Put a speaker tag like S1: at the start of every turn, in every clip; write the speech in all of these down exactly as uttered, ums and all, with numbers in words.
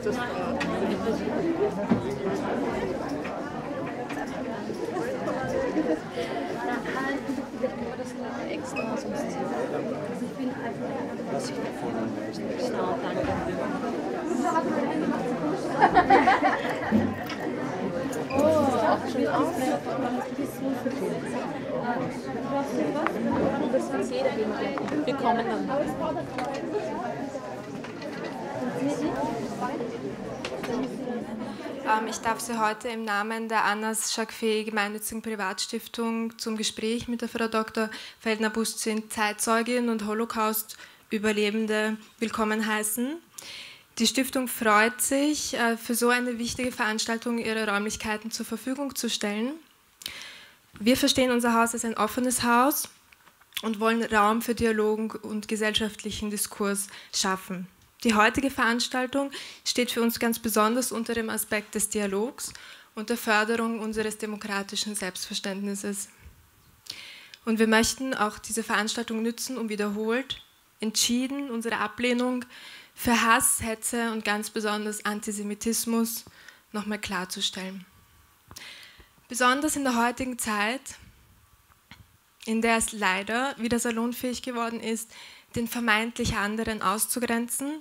S1: Extra, sonst also ich bin einfach was ich davon genau, danke. Oh, auch schon auf. Das wird jeder bekommen dann.
S2: Ich darf Sie heute im Namen der Anas Shakfeh Gemeinnützigen Privatstiftung zum Gespräch mit der Frau Doktor Feldner-Bustin, Zeitzeugin und Holocaust-Überlebende, willkommen heißen. Die Stiftung freut sich, für so eine wichtige Veranstaltung ihre Räumlichkeiten zur Verfügung zu stellen. Wir verstehen unser Haus als ein offenes Haus und wollen Raum für Dialog und gesellschaftlichen Diskurs schaffen. Die heutige Veranstaltung steht für uns ganz besonders unter dem Aspekt des Dialogs und der Förderung unseres demokratischen Selbstverständnisses. Und wir möchten auch diese Veranstaltung nützen, um wiederholt, entschieden unsere Ablehnung für Hass, Hetze und ganz besonders Antisemitismus nochmal klarzustellen. Besonders in der heutigen Zeit, in der es leider wieder salonfähig geworden ist, den vermeintlich anderen auszugrenzen,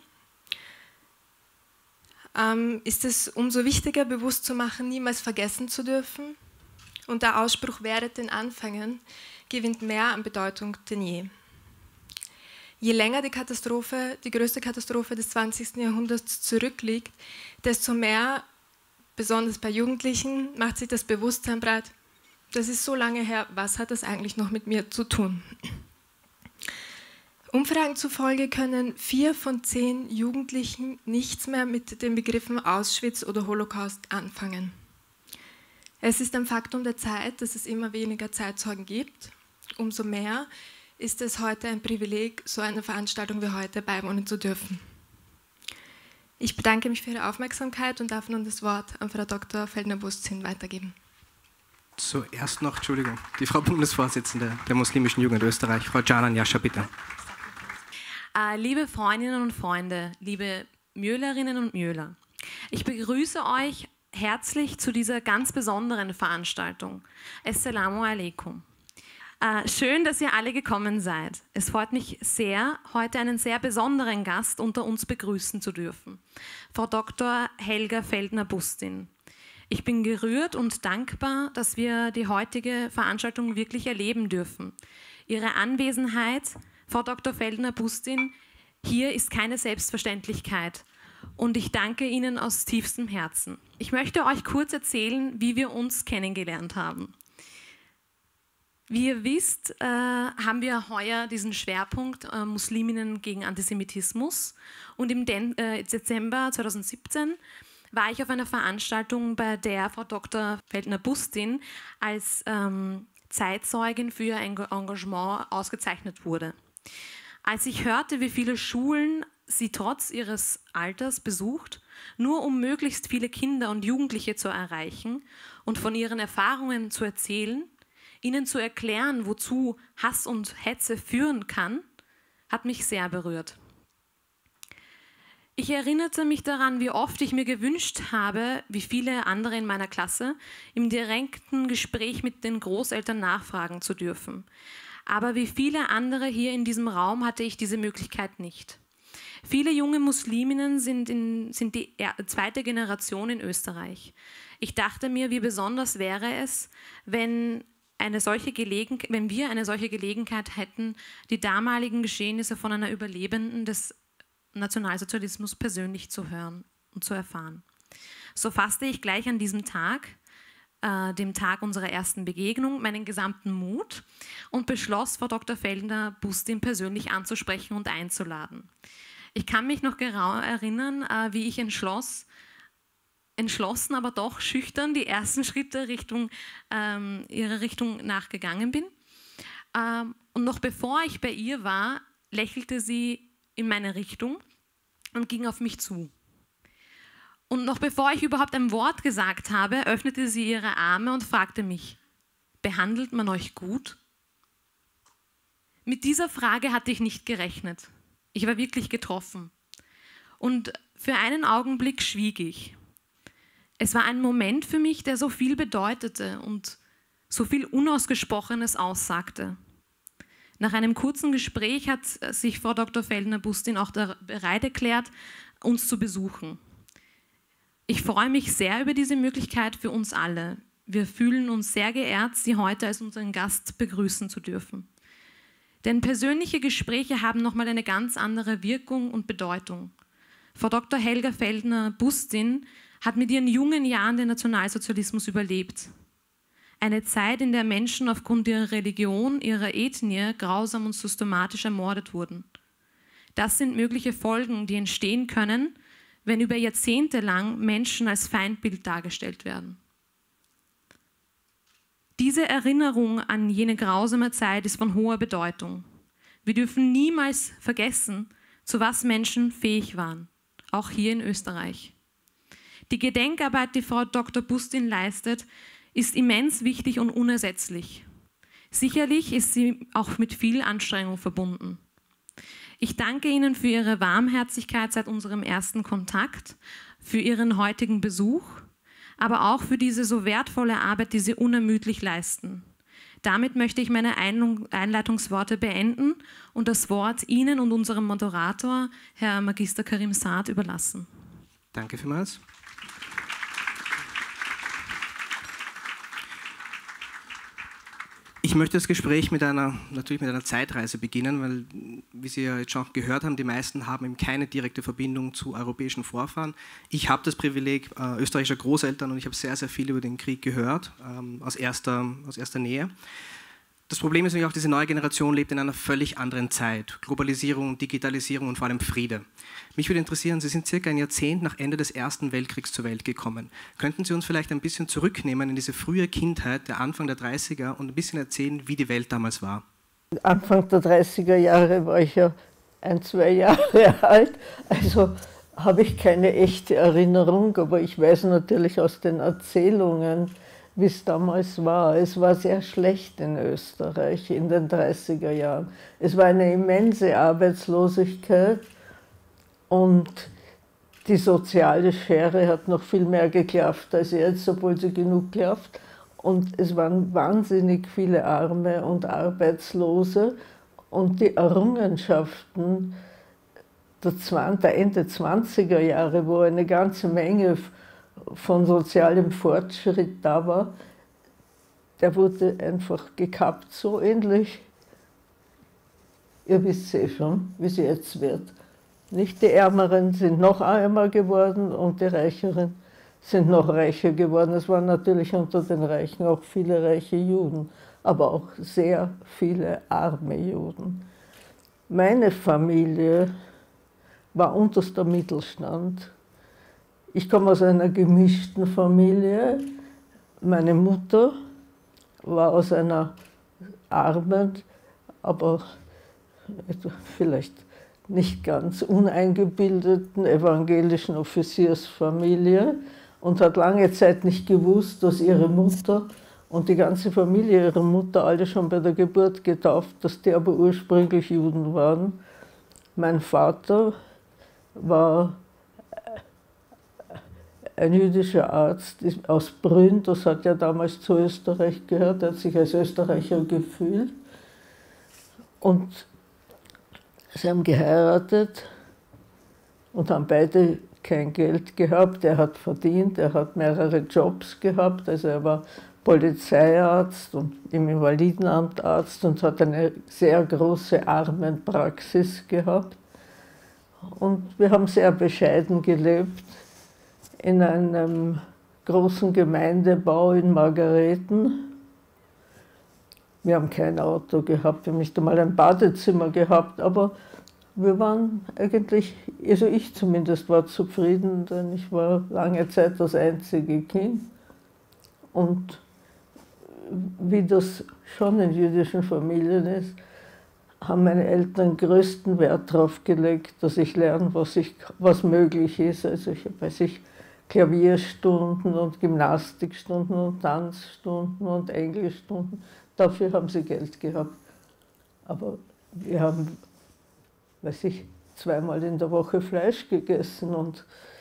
S2: ähm, ist es umso wichtiger, bewusst zu machen, niemals vergessen zu dürfen. Und der Ausspruch „Während den Anfängen“ gewinnt mehr an Bedeutung denn je. Je länger die Katastrophe, die größte Katastrophe des zwanzigsten Jahrhunderts zurückliegt, desto mehr, besonders bei Jugendlichen, macht sich das Bewusstsein breit, das ist so lange her, was hat das eigentlich noch mit mir zu tun? Umfragen zufolge können vier von zehn Jugendlichen nichts mehr mit den Begriffen Auschwitz oder Holocaust anfangen. Es ist ein Faktum der Zeit, dass es immer weniger Zeitzeugen gibt. Umso mehr ist es heute ein Privileg, so eine Veranstaltung wie heute beiwohnen zu dürfen. Ich bedanke mich für Ihre Aufmerksamkeit und darf nun das Wort an Frau Doktor Feldner-Bustin weitergeben.
S3: Zuerst noch, Entschuldigung, die Frau Bundesvorsitzende der Muslimischen Jugend Österreich, Frau Canan Jascha, bitte.
S4: Liebe Freundinnen und Freunde, liebe Mjölerinnen und Mjöler, ich begrüße euch herzlich zu dieser ganz besonderen Veranstaltung. Assalamu alaikum. Äh, schön, dass ihr alle gekommen seid. Es freut mich sehr, heute einen sehr besonderen Gast unter uns begrüßen zu dürfen, Frau Doktor Helga Feldner-Bustin. Ich bin gerührt und dankbar, dass wir die heutige Veranstaltung wirklich erleben dürfen. Ihre Anwesenheit, Frau Doktor Feldner-Bustin, hier ist keine Selbstverständlichkeit und ich danke Ihnen aus tiefstem Herzen. Ich möchte euch kurz erzählen, wie wir uns kennengelernt haben. Wie ihr wisst, äh, haben wir heuer diesen Schwerpunkt äh, Musliminnen gegen Antisemitismus und im Den äh, Dezember zweitausendsiebzehn war ich auf einer Veranstaltung, bei der Frau Doktor Feldner-Bustin als ähm, Zeitzeugin für ihr Engagement ausgezeichnet wurde. Als ich hörte, wie viele Schulen sie trotz ihres Alters besucht, nur um möglichst viele Kinder und Jugendliche zu erreichen und von ihren Erfahrungen zu erzählen, ihnen zu erklären, wozu Hass und Hetze führen kann, hat mich sehr berührt. Ich erinnerte mich daran, wie oft ich mir gewünscht habe, wie viele andere in meiner Klasse, im direkten Gespräch mit den Großeltern nachfragen zu dürfen. Aber wie viele andere hier in diesem Raum hatte ich diese Möglichkeit nicht. Viele junge Musliminnen sind, in, sind die zweite Generation in Österreich. Ich dachte mir, wie besonders wäre es, wenn, eine solche Gelegen, wenn wir eine solche Gelegenheit hätten, die damaligen Geschehnisse von einer Überlebenden des Nationalsozialismus persönlich zu hören und zu erfahren. So fasste ich gleich an diesem Tag, äh, dem Tag unserer ersten Begegnung, meinen gesamten Mut und beschloss, Frau Doktor Feldner-Bustin persönlich anzusprechen und einzuladen. Ich kann mich noch genau erinnern, äh, wie ich entschloss, entschlossen, aber doch schüchtern die ersten Schritte Richtung, ähm, ihrer Richtung nachgegangen bin. Ähm, und noch bevor ich bei ihr war, lächelte sie in meine Richtung und ging auf mich zu. Und noch bevor ich überhaupt ein Wort gesagt habe, öffnete sie ihre Arme und fragte mich: Behandelt man euch gut? Mit dieser Frage hatte ich nicht gerechnet. Ich war wirklich getroffen. Und für einen Augenblick schwieg ich. Es war ein Moment für mich, der so viel bedeutete und so viel Unausgesprochenes aussagte. Nach einem kurzen Gespräch hat sich Frau Doktor Feldner-Bustin auch bereit erklärt, uns zu besuchen. Ich freue mich sehr über diese Möglichkeit für uns alle. Wir fühlen uns sehr geehrt, Sie heute als unseren Gast begrüßen zu dürfen. Denn persönliche Gespräche haben nochmal eine ganz andere Wirkung und Bedeutung. Frau Doktor Helga Feldner-Bustin hat mit ihren jungen Jahren den Nationalsozialismus überlebt. Eine Zeit, in der Menschen aufgrund ihrer Religion, ihrer Ethnie grausam und systematisch ermordet wurden. Das sind mögliche Folgen, die entstehen können, wenn über Jahrzehnte lang Menschen als Feindbild dargestellt werden. Diese Erinnerung an jene grausame Zeit ist von hoher Bedeutung. Wir dürfen niemals vergessen, zu was Menschen fähig waren, auch hier in Österreich. Die Gedenkarbeit, die Frau Doktor Bustin leistet, ist immens wichtig und unersetzlich. Sicherlich ist sie auch mit viel Anstrengung verbunden. Ich danke Ihnen für Ihre Warmherzigkeit seit unserem ersten Kontakt, für Ihren heutigen Besuch, aber auch für diese so wertvolle Arbeit, die Sie unermüdlich leisten. Damit möchte ich meine Einleitungsworte beenden und das Wort Ihnen und unserem Moderator, Herr Magister Karim Saad, überlassen.
S3: Danke vielmals. Ich möchte das Gespräch mit einer, natürlich mit einer Zeitreise beginnen, weil, wie Sie ja jetzt schon gehört haben, die meisten haben eben keine direkte Verbindung zu europäischen Vorfahren. Ich habe das Privileg äh, österreichischer Großeltern und ich habe sehr, sehr viel über den Krieg gehört, ähm, aus, erster, aus erster Nähe. Das Problem ist nämlich auch, diese neue Generation lebt in einer völlig anderen Zeit. Globalisierung, Digitalisierung und vor allem Friede. Mich würde interessieren, Sie sind circa ein Jahrzehnt nach Ende des Ersten Weltkriegs zur Welt gekommen. Könnten Sie uns vielleicht ein bisschen zurücknehmen in diese frühe Kindheit, der Anfang der dreißiger, und ein bisschen erzählen, wie die Welt damals war?
S5: Anfang der dreißiger Jahre war ich ja ein, zwei Jahre alt, also habe ich keine echte Erinnerung, aber ich weiß natürlich aus den Erzählungen, wie es damals war. Es war sehr schlecht in Österreich in den dreißiger Jahren. Es war eine immense Arbeitslosigkeit und die soziale Schere hat noch viel mehr geklafft als jetzt, obwohl sie genug klafft. Und es waren wahnsinnig viele Arme und Arbeitslose und die Errungenschaften der Ende zwanziger Jahre, wo eine ganze Menge von sozialem Fortschritt da war, der wurde einfach gekappt, so ähnlich, ihr wisst eh schon, wie sie jetzt wird. Nicht die Ärmeren sind noch ärmer geworden und die Reicheren sind noch reicher geworden. Es waren natürlich unter den Reichen auch viele reiche Juden, aber auch sehr viele arme Juden. Meine Familie war unterster Mittelstand. Ich komme aus einer gemischten Familie. Meine Mutter war aus einer armen, aber vielleicht nicht ganz uneingebildeten evangelischen Offiziersfamilie und hat lange Zeit nicht gewusst, dass ihre Mutter und die ganze Familie ihrer Mutter alle schon bei der Geburt getauft, dass die aber ursprünglich Juden waren. Mein Vater war ein jüdischer Arzt aus Brünn, das hat ja damals zu Österreich gehört, er hat sich als Österreicher gefühlt. Und sie haben geheiratet und haben beide kein Geld gehabt. Er hat verdient, er hat mehrere Jobs gehabt, also er war Polizeiarzt und im Invalidenamt Arzt und hat eine sehr große Armenpraxis gehabt. Und wir haben sehr bescheiden gelebt in einem großen Gemeindebau in Margareten. Wir haben kein Auto gehabt, wir haben nicht einmal ein Badezimmer gehabt, aber wir waren eigentlich, also ich zumindest war zufrieden, denn ich war lange Zeit das einzige Kind. Und wie das schon in jüdischen Familien ist, haben meine Eltern größten Wert darauf gelegt, dass ich lerne, was, ich, was möglich ist. Also ich habe, weiß ich, Klavierstunden und Gymnastikstunden und Tanzstunden und Englischstunden. Dafür haben sie Geld gehabt. Aber wir haben, weiß ich, zweimal in der Woche Fleisch gegessen. Und,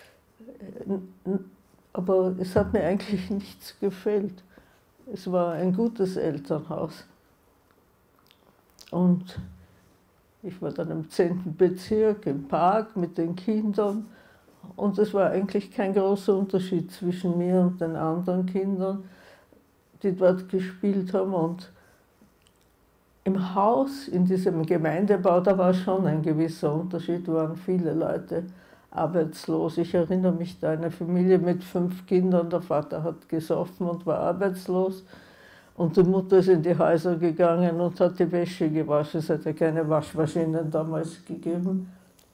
S5: aber es hat mir eigentlich nichts gefehlt. Es war ein gutes Elternhaus. Und ich war dann im zehnten Bezirk im Park mit den Kindern. Und es war eigentlich kein großer Unterschied zwischen mir und den anderen Kindern, die dort gespielt haben. Und im Haus, in diesem Gemeindebau, da war schon ein gewisser Unterschied, waren viele Leute arbeitslos. Ich erinnere mich da an eine Familie mit fünf Kindern, der Vater hat gesoffen und war arbeitslos. Und die Mutter ist in die Häuser gegangen und hat die Wäsche gewaschen. Es hat ja keine Waschmaschinen damals gegeben.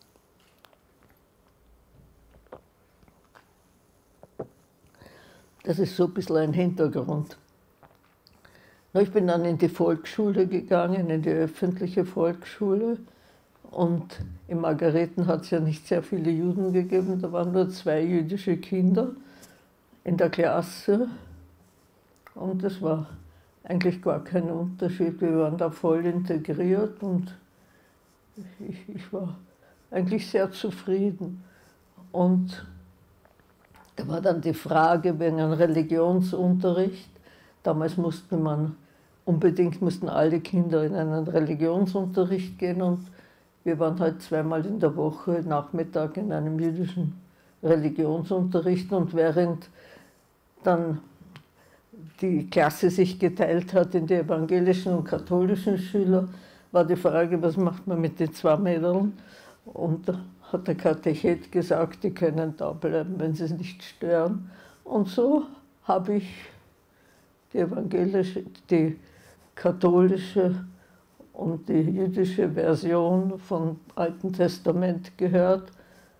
S5: Das ist so ein bisschen ein Hintergrund. Ich bin dann in die Volksschule gegangen, in die öffentliche Volksschule. Und in Margareten hat es ja nicht sehr viele Juden gegeben, da waren nur zwei jüdische Kinder in der Klasse. Und es war eigentlich gar kein Unterschied, wir waren da voll integriert und ich, ich war eigentlich sehr zufrieden. Und da war dann die Frage wegen einem Religionsunterricht. Damals musste man, unbedingt mussten alle Kinder in einen Religionsunterricht gehen und wir waren halt zweimal in der Woche Nachmittag in einem jüdischen Religionsunterricht und während dann die Klasse sich geteilt hat in die evangelischen und katholischen Schüler, war die Frage, was macht man mit den zwei Mädeln? Und da hat der Katechet gesagt, die können da bleiben, wenn sie es nicht stören. Und so habe ich die evangelische, die katholische und die jüdische Version vom Alten Testament gehört.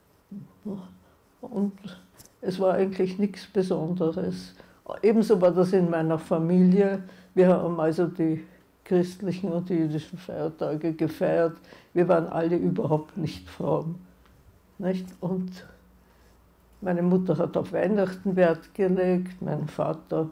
S5: Und es war eigentlich nichts Besonderes. Ebenso war das in meiner Familie. Wir haben also die christlichen und die jüdischen Feiertage gefeiert. Wir waren alle überhaupt nicht fromm. Nicht? Und meine Mutter hat auf Weihnachten Wert gelegt, mein Vater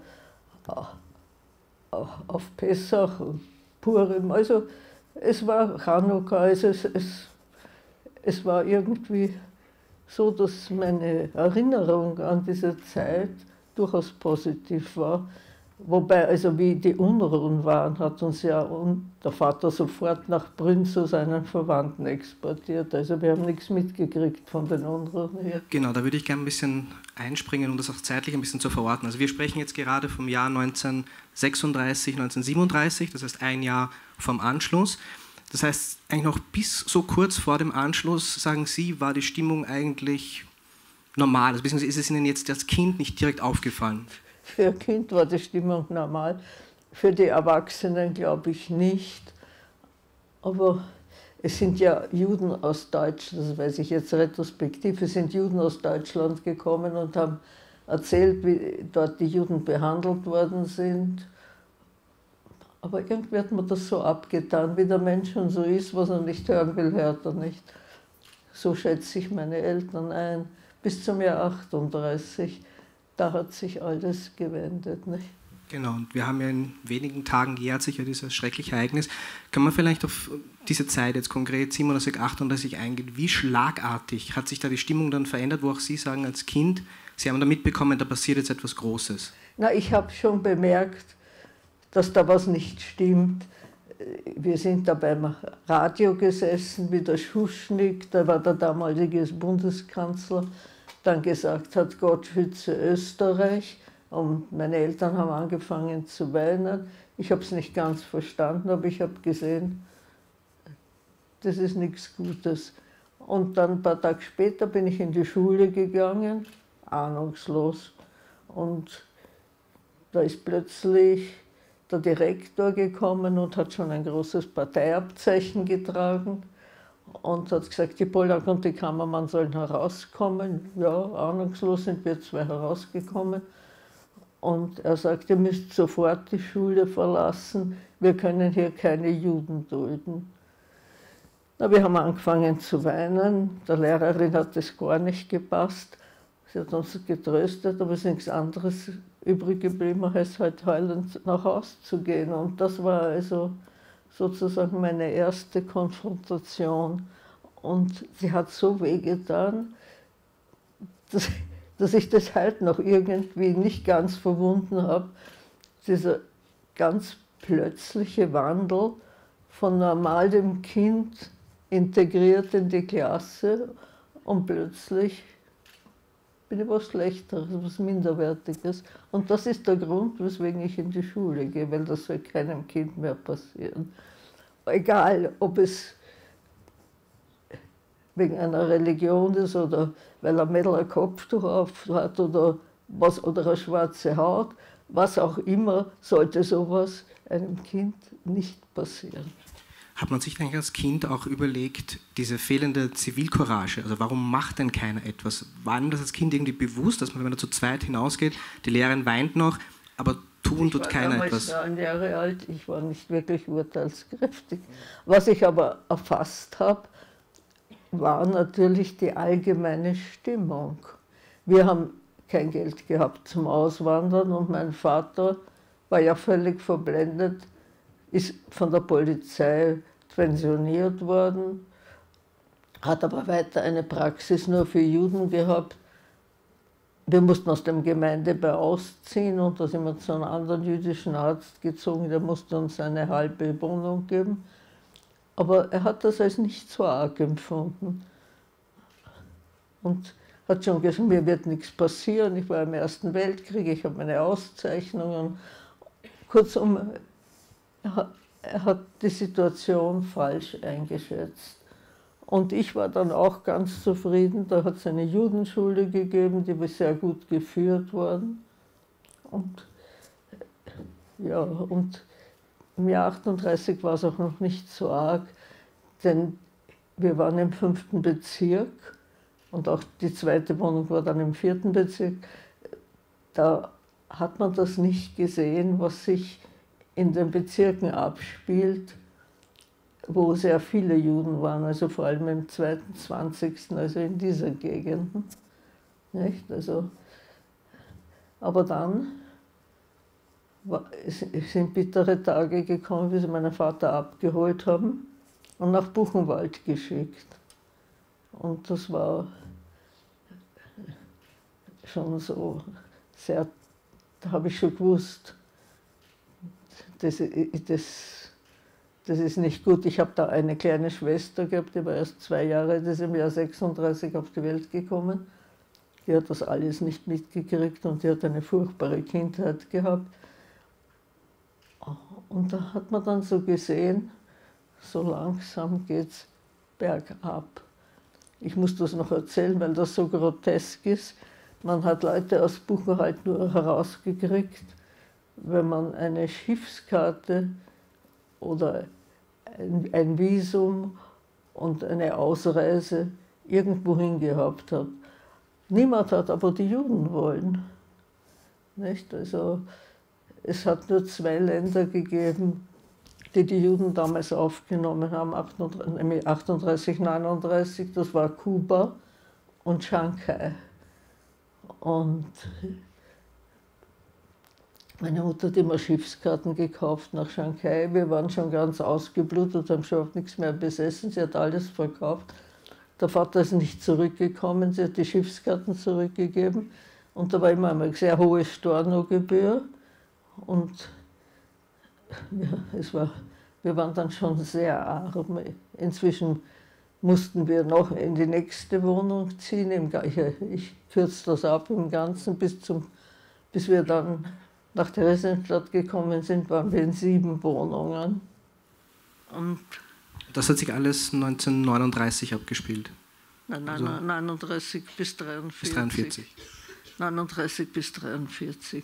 S5: auf Pessach und Purim. Also es war Chanukka, es, es, es, es war irgendwie so, dass meine Erinnerung an diese Zeit durchaus positiv war. Wobei, also wie die Unruhen waren, hat uns ja der Vater sofort nach Brünn zu seinen Verwandten exportiert. Also wir haben nichts mitgekriegt von den Unruhen hier.
S3: Genau, da würde ich gerne ein bisschen einspringen, um das auch zeitlich ein bisschen zu verorten. Also wir sprechen jetzt gerade vom Jahr neunzehnhundertsechsunddreißig, neunzehnhundertsiebenunddreißig, das heißt ein Jahr vom Anschluss. Das heißt, eigentlich noch bis so kurz vor dem Anschluss, sagen Sie, war die Stimmung eigentlich normal? Also beziehungsweise ist es Ihnen jetzt als Kind nicht direkt aufgefallen?
S5: Für ein Kind war die Stimmung normal, für die Erwachsenen glaube ich nicht. Aber es sind ja Juden aus Deutschland, das weiß ich jetzt retrospektiv, es sind Juden aus Deutschland gekommen und haben erzählt, wie dort die Juden behandelt worden sind. Aber irgendwie hat man das so abgetan, wie der Mensch schon so ist, was er nicht hören will, hört er nicht. So schätze ich meine Eltern ein, bis zum Jahr achtunddreißig. Da hat sich alles gewendet. Nicht?
S3: Genau, und wir haben ja in wenigen Tagen jährt sich ja dieses schreckliche Ereignis. Kann man vielleicht auf diese Zeit jetzt konkret siebenunddreißig, achtunddreißig eingehen? Wie schlagartig hat sich da die Stimmung dann verändert, wo auch Sie sagen als Kind, Sie haben da mitbekommen, da passiert jetzt etwas Großes?
S5: Na, ich habe schon bemerkt, dass da was nicht stimmt. Wir sind da beim Radio gesessen, wie der Schuschnigg, der war der damalige Bundeskanzler, dann gesagt hat, Gott schütze Österreich. Und meine Eltern haben angefangen zu weinen. Ich habe es nicht ganz verstanden, aber ich habe gesehen, das ist nichts Gutes. Und dann ein paar Tage später bin ich in die Schule gegangen, ahnungslos. Und da ist plötzlich der Direktor gekommen und hat schon ein großes Parteiabzeichen getragen. Und hat gesagt, die Pollack und die Kammermann sollen herauskommen. Ja, ahnungslos sind wir zwei herausgekommen. Und er sagt, ihr müsst sofort die Schule verlassen, wir können hier keine Juden dulden. Na, wir haben angefangen zu weinen, der Lehrerin hat das gar nicht gepasst. Sie hat uns getröstet, aber es ist nichts anderes übrig geblieben, als halt heulend nach Hause zu gehen. Und das war also sozusagen meine erste Konfrontation. Und sie hat so wehgetan, dass, dass ich das halt noch irgendwie nicht ganz verwunden habe. Dieser ganz plötzliche Wandel von normal dem Kind integriert in die Klasse und plötzlich bin ich was Schlechteres, was Minderwertiges. Und das ist der Grund, weswegen ich in die Schule gehe, weil das soll keinem Kind mehr passieren. Egal, ob es wegen einer Religion ist oder weil er Mädel ein Kopftuch auf hat oder, was, oder eine schwarze Haut, was auch immer, sollte sowas einem Kind nicht passieren.
S3: Hat man sich eigentlich als Kind auch überlegt, diese fehlende Zivilcourage, also warum macht denn keiner etwas? War Ihnen das als Kind irgendwie bewusst, dass man, wenn man da zu zweit hinausgeht, die Lehrerin weint noch, aber tun tut keiner etwas?
S5: Ich war neun Jahre alt, ich war nicht wirklich urteilskräftig. Was ich aber erfasst habe, war natürlich die allgemeine Stimmung. Wir haben kein Geld gehabt zum Auswandern und mein Vater war ja völlig verblendet, ist von der Polizei pensioniert worden, hat aber weiter eine Praxis nur für Juden gehabt. Wir mussten aus dem Gemeindebau ausziehen und da sind wir zu einem anderen jüdischen Arzt gezogen, der musste uns eine halbe Wohnung geben. Aber er hat das als nicht so arg empfunden und hat schon gesagt, mir wird nichts passieren, ich war im Ersten Weltkrieg, ich habe meine Auszeichnungen. Kurzum, er hat, er hat die Situation falsch eingeschätzt. Und ich war dann auch ganz zufrieden, da hat es eine Judenschule gegeben, die war sehr gut geführt worden. Und, ja, und im Jahr achtunddreißig war es auch noch nicht so arg, denn wir waren im fünften Bezirk und auch die zweite Wohnung war dann im vierten Bezirk. Da hat man das nicht gesehen, was sich in den Bezirken abspielt, wo sehr viele Juden waren, also vor allem im zweiten, zwanzigsten, also in dieser Gegend. Nicht? Also, aber dann war, es sind bittere Tage gekommen, wie sie meinen Vater abgeholt haben und nach Buchenwald geschickt. Und das war schon so sehr, da habe ich schon gewusst, das, das, das ist nicht gut. Ich habe da eine kleine Schwester gehabt, die war erst zwei Jahre, die ist im Jahr sechsunddreißig auf die Welt gekommen. Die hat das alles nicht mitgekriegt und die hat eine furchtbare Kindheit gehabt. Und da hat man dann so gesehen, so langsam geht's bergab. Ich muss das noch erzählen, weil das so grotesk ist. Man hat Leute aus Buchenwald nur herausgekriegt, wenn man eine Schiffskarte oder ein, ein Visum und eine Ausreise irgendwohin gehabt hat. Niemand hat aber die Juden wollen. Nicht? Also, es hat nur zwei Länder gegeben, die die Juden damals aufgenommen haben, achtunddreißig, neununddreißig, das war Kuba und Shanghai. Und meine Mutter hat immer Schiffskarten gekauft nach Shanghai. Wir waren schon ganz ausgeblutet, haben schon nichts mehr besessen. Sie hat alles verkauft. Der Vater ist nicht zurückgekommen, sie hat die Schiffskarten zurückgegeben. Und da war immer eine sehr hohe Stornogebühr. Und ja, es war, wir waren dann schon sehr arm. Inzwischen mussten wir noch in die nächste Wohnung ziehen. Ich, ich kürze das ab im Ganzen, bis, zum, bis wir dann nach Theresienstadt gekommen sind, waren wir in sieben Wohnungen. Und
S3: das hat sich alles neunzehnhundertneununddreißig abgespielt?
S5: Nein, nein, also neununddreißig bis dreiundvierzig. Bis dreiundvierzig. neununddreißig bis dreiundvierzig.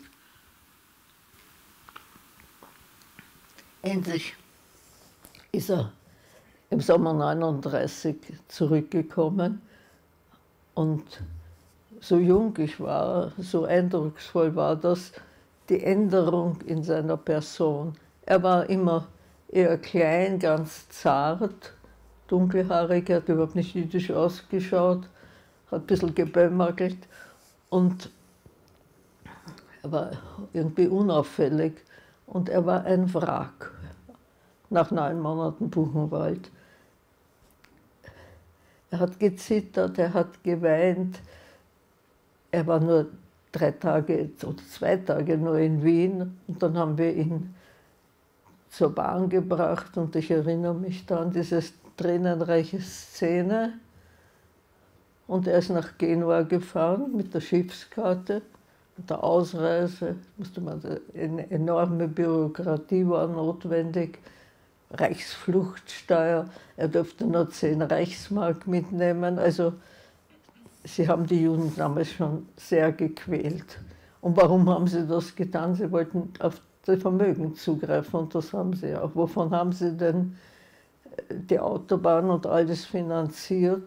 S5: Endlich ist er im Sommer neununddreißig zurückgekommen und so jung ich war, so eindrucksvoll war das, die Änderung in seiner Person. Er war immer eher klein, ganz zart, dunkelhaarig, er hat überhaupt nicht jüdisch ausgeschaut, hat ein bisschen gebömmert und er war irgendwie unauffällig und er war ein Wrack nach neun Monaten Buchenwald. Er hat gezittert, er hat geweint. Er war nur drei Tage oder zwei Tage nur in Wien und dann haben wir ihn zur Bahn gebracht und ich erinnere mich da an diese tränenreiche Szene. Und er ist nach Genua gefahren mit der Schiffskarte. Und der Ausreise musste man, eine enorme Bürokratie war notwendig, Reichsfluchtsteuer, er durfte nur zehn Reichsmark mitnehmen. Also sie haben die Juden damals schon sehr gequält. Und warum haben sie das getan? Sie wollten auf das Vermögen zugreifen und das haben sie auch. Wovon haben sie denn die Autobahn und alles finanziert?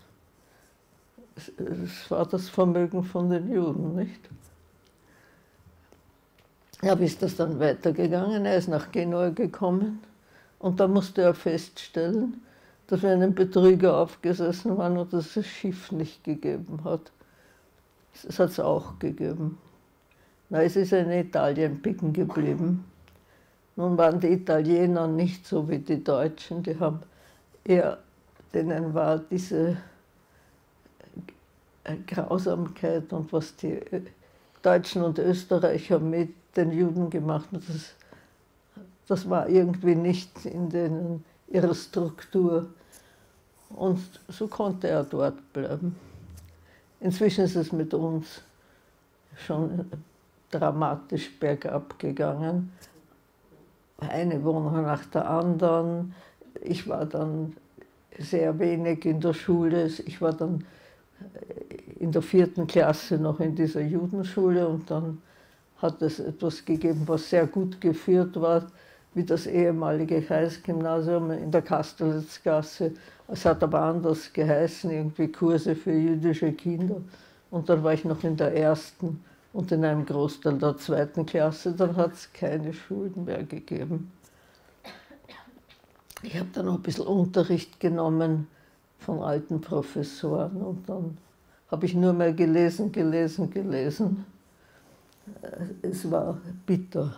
S5: Es war das Vermögen von den Juden, nicht? Ja, wie ist das dann weitergegangen? Er ist nach Genua gekommen und da musste er feststellen, dass wir einen Betrüger aufgesessen waren und dass es das Schiff nicht gegeben hat. Das hat es auch gegeben. Na, es ist in Italien picken geblieben. Nun waren die Italiener nicht so wie die Deutschen, die haben eher, denen war diese Grausamkeit und was die Deutschen und Österreicher mit den Juden gemacht haben, das, das war irgendwie nicht in denen, ihrer Struktur. Und so konnte er dort bleiben. Inzwischen ist es mit uns schon dramatisch bergab gegangen. Eine Wohnung nach der anderen. Ich war dann sehr wenig in der Schule. Ich war dann in der vierten Klasse noch in dieser Judenschule und dann hat es etwas gegeben, was sehr gut geführt war, wie das ehemalige Kreisgymnasium in der Kastelitzgasse. Es hat aber anders geheißen, irgendwie Kurse für jüdische Kinder. Und dann war ich noch in der ersten und in einem Großteil der zweiten Klasse. Dann hat es keine Schulen mehr gegeben. Ich habe dann noch ein bisschen Unterricht genommen von alten Professoren und dann habe ich nur mehr gelesen, gelesen, gelesen. Es war bitter.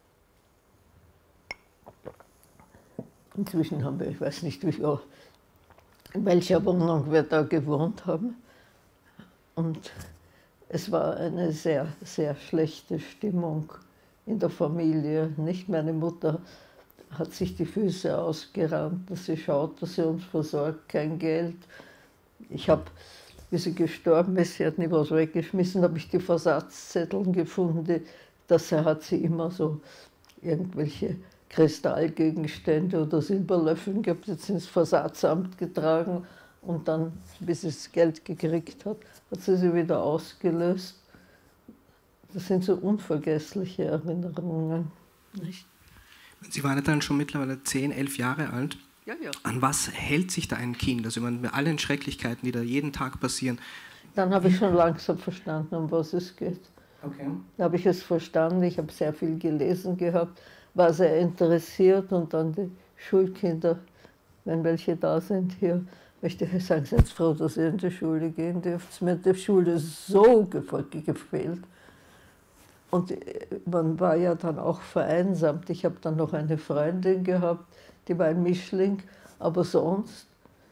S5: Inzwischen haben wir, ich weiß nicht, wie, in welcher Wohnung wir da gewohnt haben. Und es war eine sehr, sehr schlechte Stimmung in der Familie. Nicht meine Mutter hat sich die Füße ausgerammt, dass sie schaut, dass sie uns versorgt, kein Geld. Ich habe, wie sie gestorben ist, sie hat nie was weggeschmissen, habe ich die Versatzzettel gefunden, die, das hat sie immer so irgendwelche Kristallgegenstände oder Silberlöffel gehabt, jetzt ins Versatzamt getragen und dann, bis sie das Geld gekriegt hat, hat sie sie wieder ausgelöst. Das sind so unvergessliche Erinnerungen. Nicht?
S3: Sie waren ja dann schon mittlerweile zehn, elf Jahre alt.
S5: Ja, ja.
S3: An was hält sich da ein Kind? Also mit allen Schrecklichkeiten, die da jeden Tag passieren.
S5: Dann habe ich schon langsam verstanden, um was es geht.
S3: Okay.
S5: Da habe ich es verstanden, ich habe sehr viel gelesen gehabt, war sehr interessiert und dann die Schulkinder, wenn welche da sind hier, möchte ich sagen, seid froh, dass ihr in die Schule gehen dürft. Mir hat die Schule so gefehlt. Und man war ja dann auch vereinsamt. Ich habe dann noch eine Freundin gehabt, die war ein Mischling, aber sonst,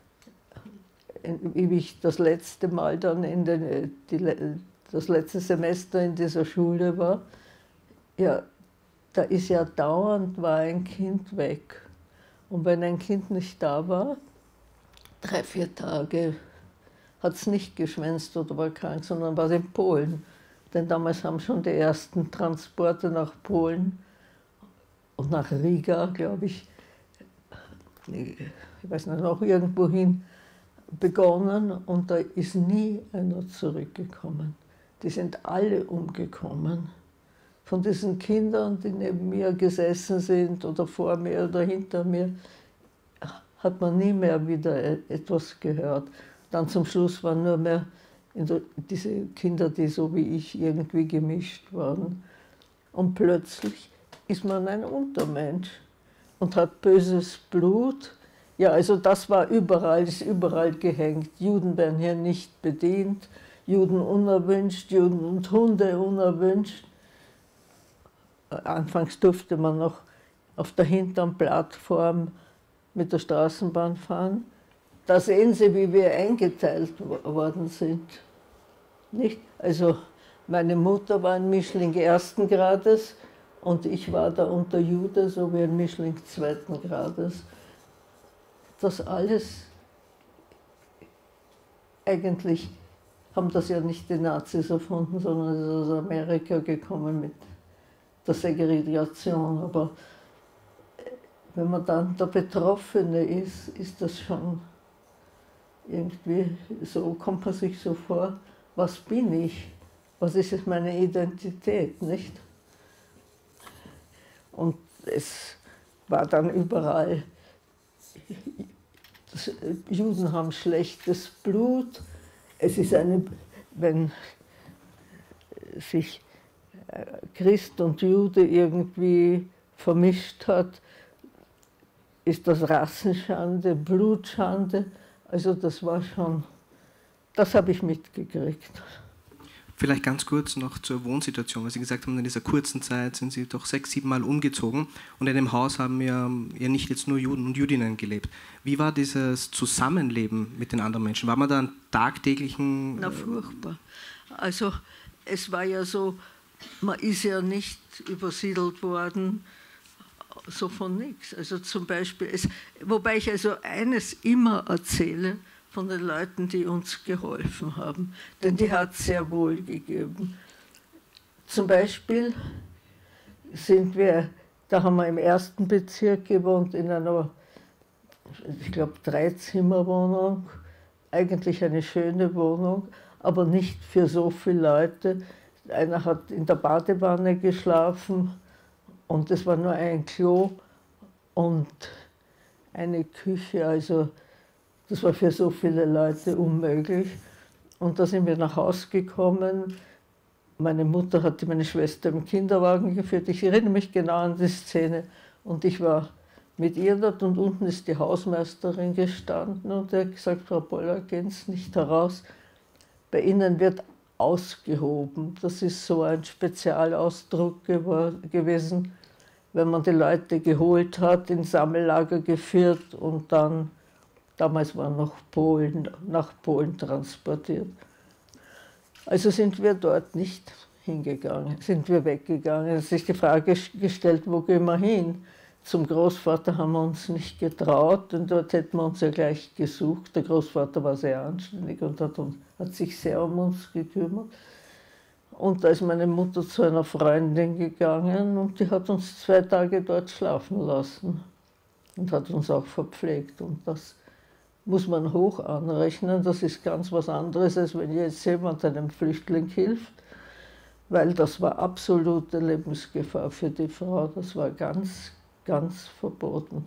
S5: wie ich das letzte Mal dann in den, die, das letzte Semester in dieser Schule war, ja, da ist ja dauernd war ein Kind weg. Und wenn ein Kind nicht da war, drei, vier Tage, hat es nicht geschwänzt oder war krank, sondern war es in Polen. Denn damals haben schon die ersten Transporte nach Polen und nach Riga, glaube ich, ich weiß nicht, noch irgendwo hin begonnen und da ist nie einer zurückgekommen. Die sind alle umgekommen. Von diesen Kindern, die neben mir gesessen sind oder vor mir oder hinter mir, hat man nie mehr wieder etwas gehört. Dann zum Schluss waren nur mehr diese Kinder, die so wie ich irgendwie gemischt waren. Und plötzlich ist man ein Untermensch und hat böses Blut. Ja, also das war überall, ist überall gehängt. Juden werden hier nicht bedient, Juden unerwünscht, Juden und Hunde unerwünscht. Anfangs durfte man noch auf der hinteren Plattform mit der Straßenbahn fahren. da sehen Sie, wie wir eingeteilt worden sind. Nicht? Also meine Mutter war ein Mischling ersten Grades und ich war da unter Jude, so wie ein Mischling zweiten Grades. Das alles, eigentlich haben das ja nicht die Nazis erfunden, sondern es ist aus Amerika gekommen mit der Segregation. Aber wenn man dann der Betroffene ist, ist das schon irgendwie, so kommt man sich so vor, was bin ich? Was ist meine Identität, nicht? Und es war dann überall, das, Juden haben schlechtes Blut. Es ist eine, wenn sich Christ und Jude irgendwie vermischt hat, ist das Rassenschande, Blutschande. Also das war schon, das habe ich mitgekriegt.
S3: Vielleicht ganz kurz noch zur Wohnsituation, weil Sie gesagt haben, in dieser kurzen Zeit sind Sie doch sechs, sieben Mal umgezogen und in dem Haus haben ja, ja nicht jetzt nur Juden und Jüdinnen gelebt. Wie war dieses Zusammenleben mit den anderen Menschen? War man da einen tagtäglichen...
S5: Na, furchtbar. Also es war ja so, man ist ja nicht übersiedelt worden, so von nichts. Also zum Beispiel, es, wobei ich also eines immer erzähle, von den Leuten, die uns geholfen haben. Denn die hat es sehr wohl gegeben. Zum Beispiel sind wir, da haben wir im ersten Bezirk gewohnt, in einer, ich glaube, Dreizimmerwohnung. Eigentlich eine schöne Wohnung, aber nicht für so viele Leute. Einer hat in der Badewanne geschlafen und es war nur ein Klo und eine Küche, also das war für so viele Leute unmöglich. Und da sind wir nach Hause gekommen. Meine Mutter hatte meine Schwester im Kinderwagen geführt. Ich erinnere mich genau an die Szene. Und ich war mit ihr dort und unten ist die Hausmeisterin gestanden und er hat gesagt, Frau Boller, gehen Sie nicht heraus. Bei Ihnen wird ausgehoben. Das ist so ein Spezialausdruck gewesen, wenn man die Leute geholt hat, ins Sammellager geführt und dann, damals war noch Polen, nach Polen transportiert. Also sind wir dort nicht hingegangen, sind wir weggegangen. Es ist die Frage gestellt, wo gehen wir hin? Zum Großvater haben wir uns nicht getraut und dort hätten wir uns ja gleich gesucht. Der Großvater war sehr anständig und hat, uns, hat sich sehr um uns gekümmert. Und da ist meine Mutter zu einer Freundin gegangen und die hat uns zwei Tage dort schlafen lassen und hat uns auch verpflegt. Und das muss man hoch anrechnen. Das ist ganz was anderes, als wenn jetzt jemand einem Flüchtling hilft, weil das war absolute Lebensgefahr für die Frau. Das war ganz, ganz verboten.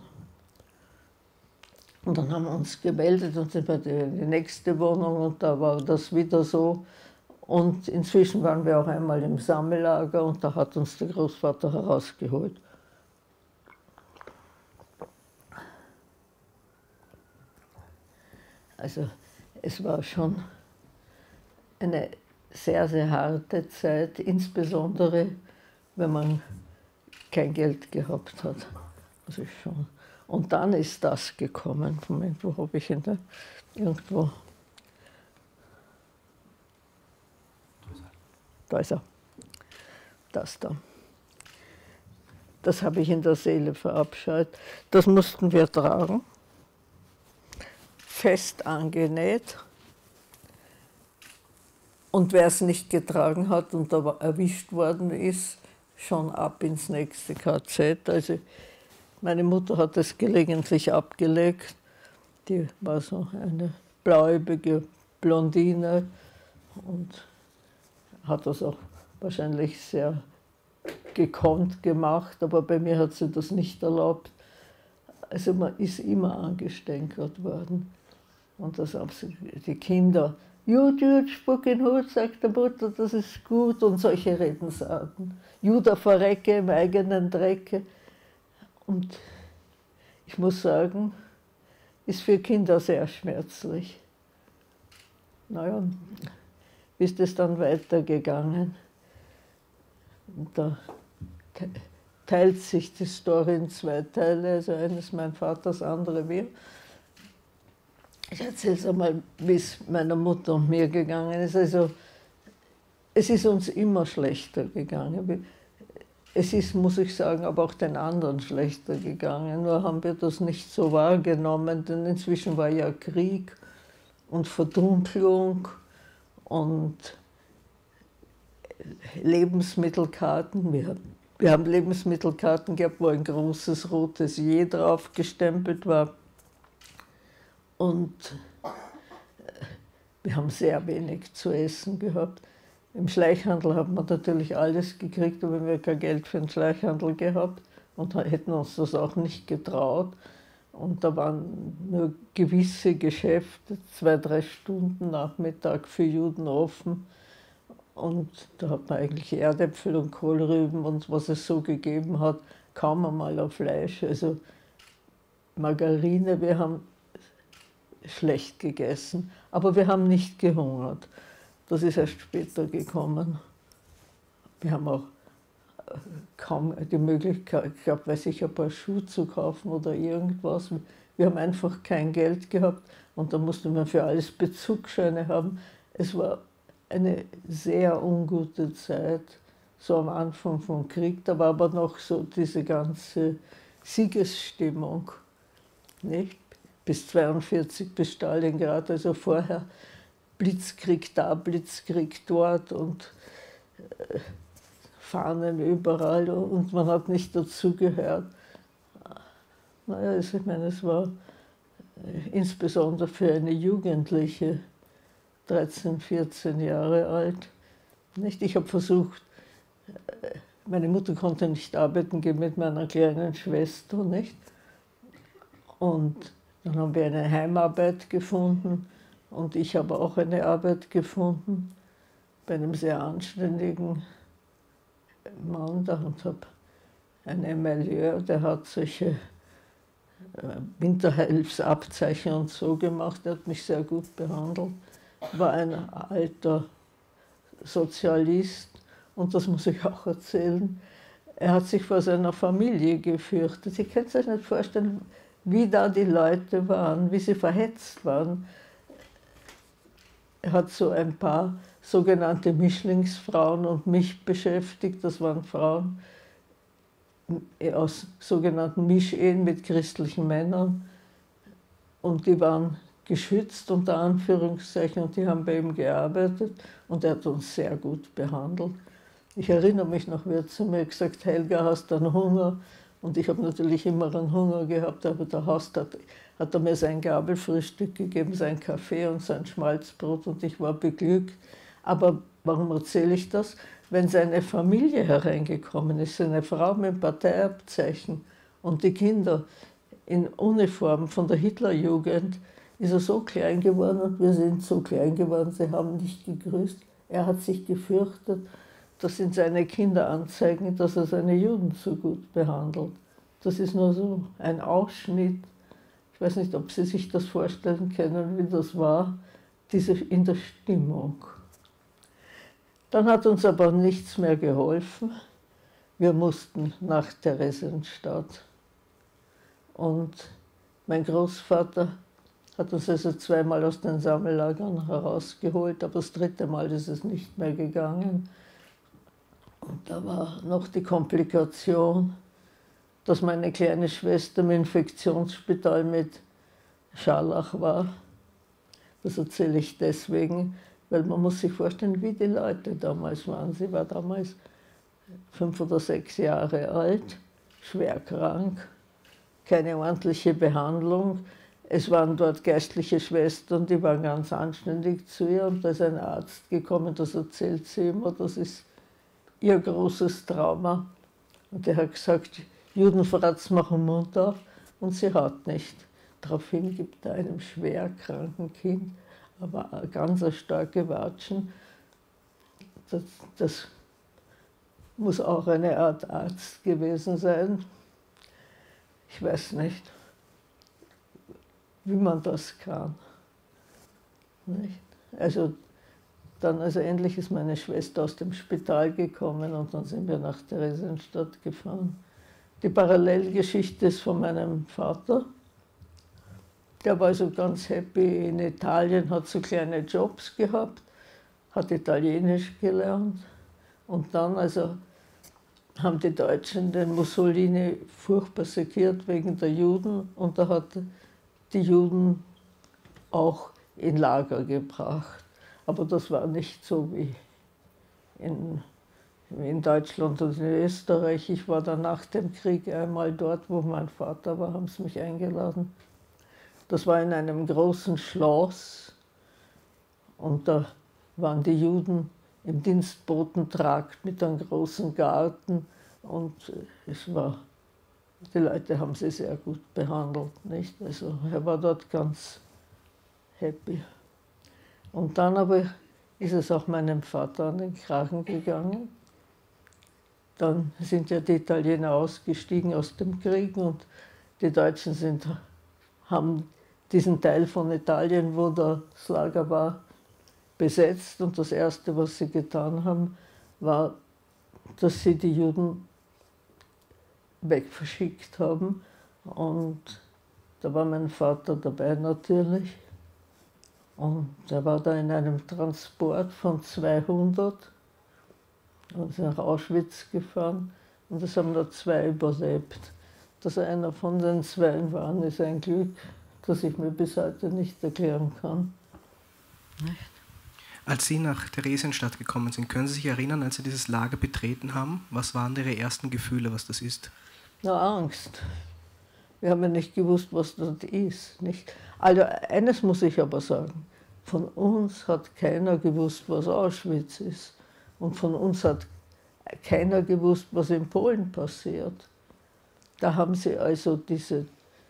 S5: Und dann haben wir uns gemeldet und sind wir in die nächste Wohnung und da war das wieder so. Und inzwischen waren wir auch einmal im Sammellager und da hat uns der Großvater herausgeholt. Also es war schon eine sehr, sehr harte Zeit, insbesondere wenn man kein Geld gehabt hat. Also schon. Und dann ist das gekommen. Moment, wo habe ich ihn da? Irgendwo. Da ist er. Das da. Das habe ich in der Seele verabscheut. Das mussten wir tragen. Fest angenäht. Und wer es nicht getragen hat und da erwischt worden ist, schon ab ins nächste K Z. Also meine Mutter hat es gelegentlich abgelegt. Die war so eine bläubige Blondine und hat das auch wahrscheinlich sehr gekonnt gemacht, aber bei mir hat sie das nicht erlaubt. Also man ist immer angestänkert worden. Und das haben die Kinder, Jud, Jud, spuck in den Hut, sagt der Mutter, das ist gut. Und solche Redensarten. Juda verrecke im eigenen Drecke. Und ich muss sagen, ist für Kinder sehr schmerzlich. Naja, wie ist es dann weitergegangen? Und da teilt sich die Story in zwei Teile, also eines mein Vater, das andere wir. Ich erzähle es einmal, wie es meiner Mutter und mir gegangen ist. Also, es ist uns immer schlechter gegangen. Es ist, muss ich sagen, aber auch den anderen schlechter gegangen. Nur haben wir das nicht so wahrgenommen, denn inzwischen war ja Krieg und Verdunklung und Lebensmittelkarten. Wir, wir haben Lebensmittelkarten gehabt, wo ein großes rotes Je drauf gestempelt war. Und wir haben sehr wenig zu essen gehabt. Im Schleichhandel hat man natürlich alles gekriegt, aber wir kein Geld für den Schleichhandel gehabt und hätten uns das auch nicht getraut. Und da waren nur gewisse Geschäfte, zwei, drei Stunden Nachmittag für Juden offen. Und da hat man eigentlich Erdäpfel und Kohlrüben und was es so gegeben hat, kaum einmal auf Fleisch. Also Margarine, wir haben schlecht gegessen, aber wir haben nicht gehungert. Das ist erst später gekommen. Wir haben auch kaum die Möglichkeit gehabt, weiß ich, ein paar Schuhe zu kaufen oder irgendwas. Wir haben einfach kein Geld gehabt und da musste man für alles Bezugsscheine haben. Es war eine sehr ungute Zeit, so am Anfang vom Krieg. Da war aber noch so diese ganze Siegesstimmung, nicht? Bis zweiundvierzig, bis Stalingrad, also vorher Blitzkrieg da, Blitzkrieg dort und äh, Fahnen überall und man hat nicht dazugehört. Naja, also ich meine, es war äh, insbesondere für eine Jugendliche, dreizehn, vierzehn Jahre alt, nicht? Ich habe versucht, äh, meine Mutter konnte nicht arbeiten gehen mit meiner kleinen Schwester, nicht? Und dann haben wir eine Heimarbeit gefunden und ich habe auch eine Arbeit gefunden bei einem sehr anständigen Mann da und habe einen Emailleur, der hat solche Winterhilfsabzeichen und so gemacht, der hat mich sehr gut behandelt, war ein alter Sozialist und das muss ich auch erzählen. Er hat sich vor seiner Familie gefürchtet. Ich kann es euch nicht vorstellen, wie da die Leute waren, wie sie verhetzt waren. Er hat so ein paar sogenannte Mischlingsfrauen und mich beschäftigt. Das waren Frauen aus sogenannten Mischehen mit christlichen Männern. Und die waren geschützt unter Anführungszeichen und die haben bei ihm gearbeitet und er hat uns sehr gut behandelt. Ich erinnere mich noch, wie er zu mir gesagt hat, Helga, hast du einen Hunger? Und ich habe natürlich immer einen Hunger gehabt, aber der Horst hat, hat er mir sein Gabelfrühstück gegeben, sein Kaffee und sein Schmalzbrot und ich war beglückt. Aber warum erzähle ich das? Wenn seine Familie hereingekommen ist, seine Frau mit Parteiabzeichen und die Kinder in Uniform von der Hitlerjugend, ist er so klein geworden und wir sind so klein geworden, sie haben nicht gegrüßt. Er hat sich gefürchtet, dass ihn seine Kinder anzeigen, dass er seine Juden so gut behandelt. Das ist nur so ein Ausschnitt. Ich weiß nicht, ob Sie sich das vorstellen können, wie das war, diese in der Stimmung. Dann hat uns aber nichts mehr geholfen. Wir mussten nach Theresienstadt. Und mein Großvater hat uns also zweimal aus den Sammellagern herausgeholt, aber das dritte Mal ist es nicht mehr gegangen. Und da war noch die Komplikation, dass meine kleine Schwester im Infektionsspital mit Scharlach war. Das erzähle ich deswegen, weil man muss sich vorstellen, wie die Leute damals waren. Sie war damals fünf oder sechs Jahre alt, schwer krank, keine ordentliche Behandlung. Es waren dort geistliche Schwestern, die waren ganz anständig zu ihr und da ist ein Arzt gekommen, das erzählt sie immer, das ist ihr großes Trauma. Und der hat gesagt, Judenfratz, mach den Mund auf. Und sie hat nicht. Daraufhin gibt er einem schwer kranken Kind aber eine ganz starke Watschen. Das, das muss auch eine Art Arzt gewesen sein. Ich weiß nicht, wie man das kann. Nicht? Also dann, also endlich ist meine Schwester aus dem Spital gekommen und dann sind wir nach Theresienstadt gefahren. Die Parallelgeschichte ist von meinem Vater. der war so ganz happy in Italien, hat so kleine Jobs gehabt, hat Italienisch gelernt. Und dann also haben die Deutschen den Mussolini furchtbar sekiert wegen der Juden. Und da hat die Juden auch in Lager gebracht. Aber das war nicht so wie in, wie in Deutschland und in Österreich. Ich war dann nach dem Krieg einmal dort, wo mein Vater war, haben sie mich eingeladen. Das war in einem großen Schloss und da waren die Juden im Dienstbotentrakt mit einem großen Garten und es war, die Leute haben sie sehr gut behandelt, nicht? Also er war dort ganz happy. Und dann aber ist es auch meinem Vater an den Kragen gegangen. Dann sind ja die Italiener ausgestiegen aus dem Krieg und die Deutschen sind, haben diesen Teil von Italien, wo das Lager war, besetzt. Und das Erste, was sie getan haben, war, dass sie die Juden wegverschickt haben. Und da war mein Vater dabei natürlich. Und er war da in einem Transport von zweihundert und ist nach Auschwitz gefahren. Und es haben nur zwei überlebt. Dass er einer von den Zweien war, ist ein Glück, das ich mir bis heute nicht erklären kann. Nicht?
S3: Als Sie nach Theresienstadt gekommen sind, können Sie sich erinnern, als Sie dieses Lager betreten haben? Was waren Ihre ersten Gefühle, was das ist?
S5: Na, Angst. Wir haben ja nicht gewusst, was das ist. Nicht? Also eines muss ich aber sagen, von uns hat keiner gewusst, was Auschwitz ist. Und von uns hat keiner gewusst, was in Polen passiert. Da haben sie also diese,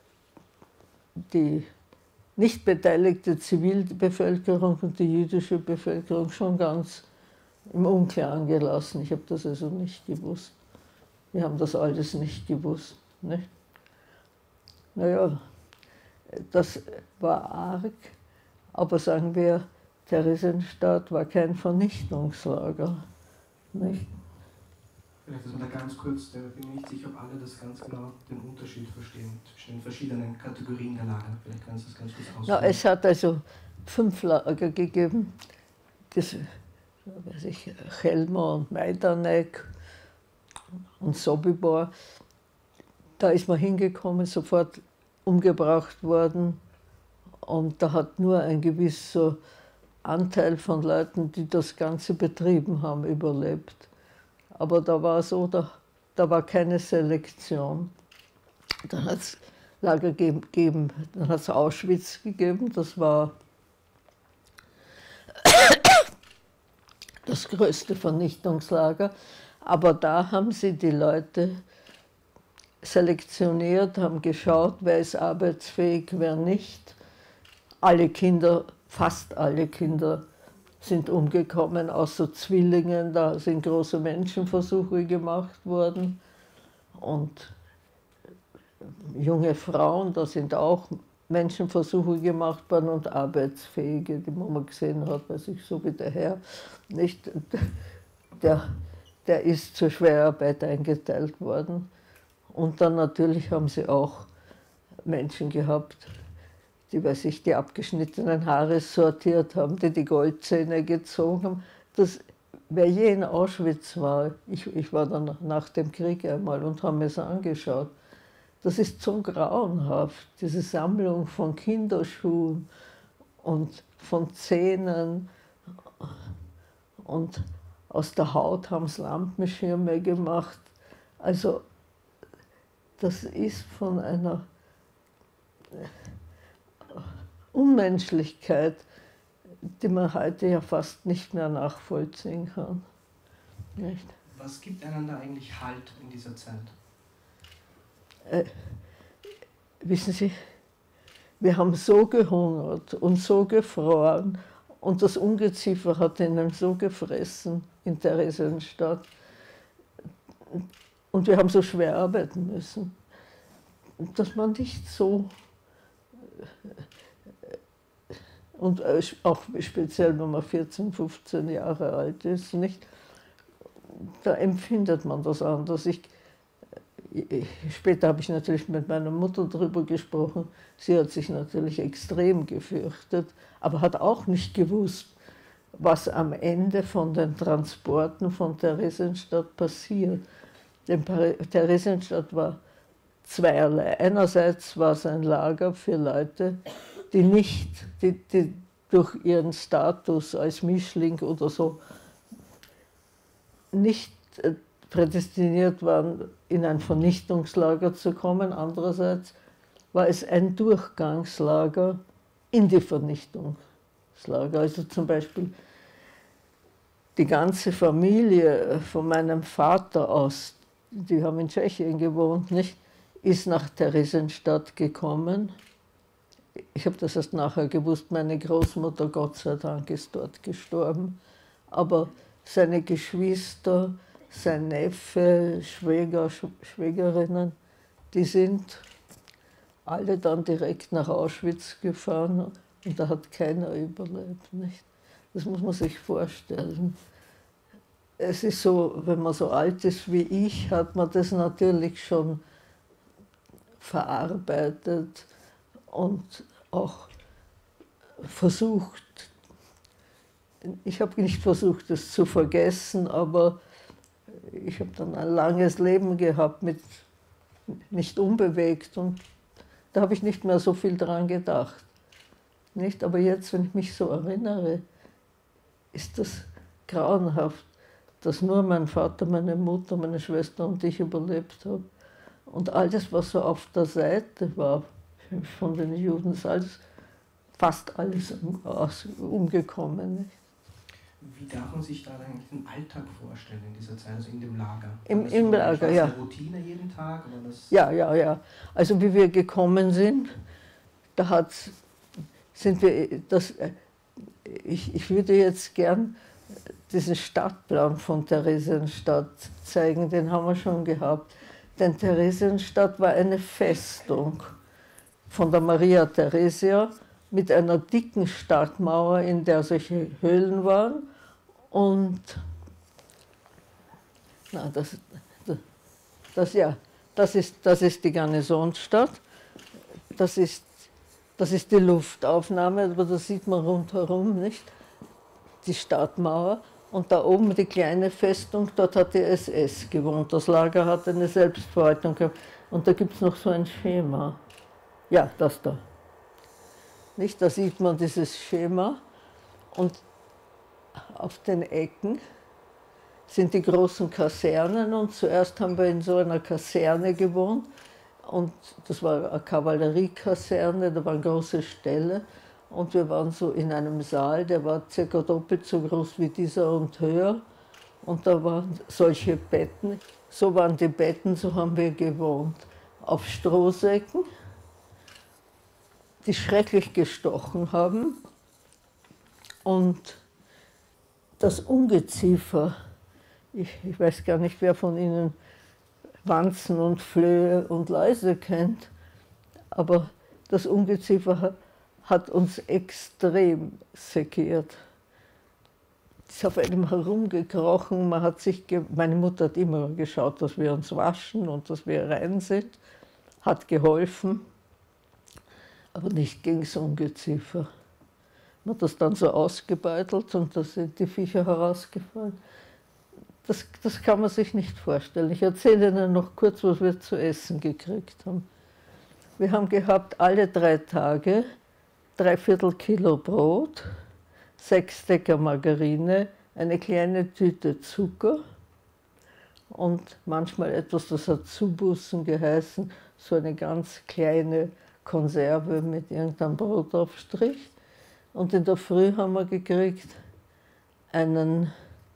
S5: die nicht beteiligte Zivilbevölkerung und die jüdische Bevölkerung schon ganz im Unklaren gelassen. Ich habe das also nicht gewusst. Wir haben das alles nicht gewusst. Nicht? Naja, das war arg, aber sagen wir, Theresienstadt war kein Vernichtungslager. Nicht?
S3: Vielleicht, dass man da ganz kurz, da bin ich nicht sicher, ob alle das ganz genau den Unterschied verstehen zwischen den verschiedenen Kategorien der Lager. Vielleicht können Sie das ganz kurz ausführen.
S5: Na, es hat also fünf Lager gegeben, das, weiß ich, Chelma und Majdanek und Sobibor. Da ist man hingekommen, sofort umgebracht worden und da hat nur ein gewisser Anteil von Leuten, die das Ganze betrieben haben, überlebt. Aber da war so, da, da war keine Selektion. Dann hat es Lager gegeben, dann hat es Auschwitz gegeben, das war das größte Vernichtungslager. Aber da haben sie die Leute selektioniert, haben geschaut, wer ist arbeitsfähig, wer nicht. Alle Kinder, fast alle Kinder sind umgekommen, außer Zwillingen, da sind große Menschenversuche gemacht worden. Und junge Frauen, da sind auch Menschenversuche gemacht worden und Arbeitsfähige, die man gesehen hat, weiß ich, so wie der Herr, nicht, der, der ist zur Schwerarbeit eingeteilt worden. Und dann natürlich haben sie auch Menschen gehabt, die, weiß ich, die abgeschnittenen Haare sortiert haben, die die Goldzähne gezogen haben. Das, wer je in Auschwitz war, ich, ich war dann nach dem Krieg einmal und habe mir das angeschaut, das ist so grauenhaft, diese Sammlung von Kinderschuhen und von Zähnen. Und aus der Haut haben sie Lampenschirme gemacht. Also das ist von einer Unmenschlichkeit, die man heute ja fast nicht mehr nachvollziehen kann. Nicht?
S3: Was gibt einander eigentlich Halt in dieser Zeit?
S5: Äh, wissen Sie, wir haben so gehungert und so gefroren und das Ungeziefer hat ihnen so gefressen in Theresienstadt und wir haben so schwer arbeiten müssen, dass man nicht so, und auch speziell, wenn man vierzehn, fünfzehn Jahre alt ist, nicht, da empfindet man das anders. Ich, Später habe ich natürlich mit meiner Mutter darüber gesprochen. Sie hat sich natürlich extrem gefürchtet, aber hat auch nicht gewusst, was am Ende von den Transporten von Theresienstadt passiert. Denn Theresienstadt war zweierlei. Einerseits war es ein Lager für Leute, die nicht, die, die durch ihren Status als Mischling oder so nicht prädestiniert waren, in ein Vernichtungslager zu kommen. Andererseits war es ein Durchgangslager in die Vernichtungslager. Also zum Beispiel die ganze Familie von meinem Vater aus, die haben in Tschechien gewohnt, nicht, ist nach Theresienstadt gekommen. Ich habe das erst nachher gewusst, meine Großmutter, Gott sei Dank, ist dort gestorben. Aber seine Geschwister, sein Neffe, Schwäger, Schwägerinnen, die sind alle dann direkt nach Auschwitz gefahren und da hat keiner überlebt. Nicht? Das muss man sich vorstellen. Es ist so, wenn man so alt ist wie ich, hat man das natürlich schon verarbeitet und auch versucht, ich habe nicht versucht, das zu vergessen, aber ich habe dann ein langes Leben gehabt, mit, nicht unbewegt und da habe ich nicht mehr so viel dran gedacht. Nicht? Aber jetzt, wenn ich mich so erinnere, ist das grauenhaft, dass nur mein Vater, meine Mutter, meine Schwester und ich überlebt haben. Und alles, was so auf der Seite war von den Juden, ist alles, fast alles umgekommen. Nicht?
S3: Wie darf man sich da eigentlich den Alltag vorstellen in dieser Zeit, also in dem Lager?
S5: Im, im Lager, ja.
S3: War das eine Routine jeden Tag? Oder das
S5: ja, ja, ja. Also wie wir gekommen sind, da hat, sind wir, das, ich, ich würde jetzt gern diesen Stadtplan von Theresienstadt zeigen, den haben wir schon gehabt. Denn Theresienstadt war eine Festung von der Maria Theresia mit einer dicken Stadtmauer, in der solche Höhlen waren. Und na, das, das, das, ja, das, ist, das ist die Garnisonsstadt, das ist, das ist die Luftaufnahme, aber da sieht man rundherum nicht die Stadtmauer. Und da oben die kleine Festung, dort hat die S S gewohnt. Das Lager hat eine Selbstverwaltung gehabt. Und da gibt es noch so ein Schema. Ja, das da. Nicht? Da sieht man dieses Schema. Und auf den Ecken sind die großen Kasernen. Und zuerst haben wir in so einer Kaserne gewohnt. Und das war eine Kavalleriekaserne, da waren große Ställe. Und wir waren so in einem Saal, der war circa doppelt so groß wie dieser und höher. Und da waren solche Betten. So waren die Betten, so haben wir gewohnt. Auf Strohsäcken, die schrecklich gestochen haben. Und das Ungeziefer, ich, ich weiß gar nicht, wer von Ihnen Wanzen und Flöhe und Läuse kennt, aber das Ungeziefer hat hat uns extrem sekiert. Es ist auf einem herumgekrochen, man hat sich ge meine Mutter hat immer geschaut, dass wir uns waschen und dass wir rein sind, hat geholfen, aber nicht gegen das Ungeziefer. Man hat das dann so ausgebeutelt und da sind die Viecher herausgefallen. Das, das kann man sich nicht vorstellen. Ich erzähle Ihnen noch kurz, was wir zu essen gekriegt haben. Wir haben gehabt alle drei Tage dreiviertel Kilo Brot, sechs Decker Margarine, eine kleine Tüte Zucker und manchmal etwas, das hat Zubussen geheißen, so eine ganz kleine Konserve mit irgendeinem Brotaufstrich. Und in der Früh haben wir gekriegt einen,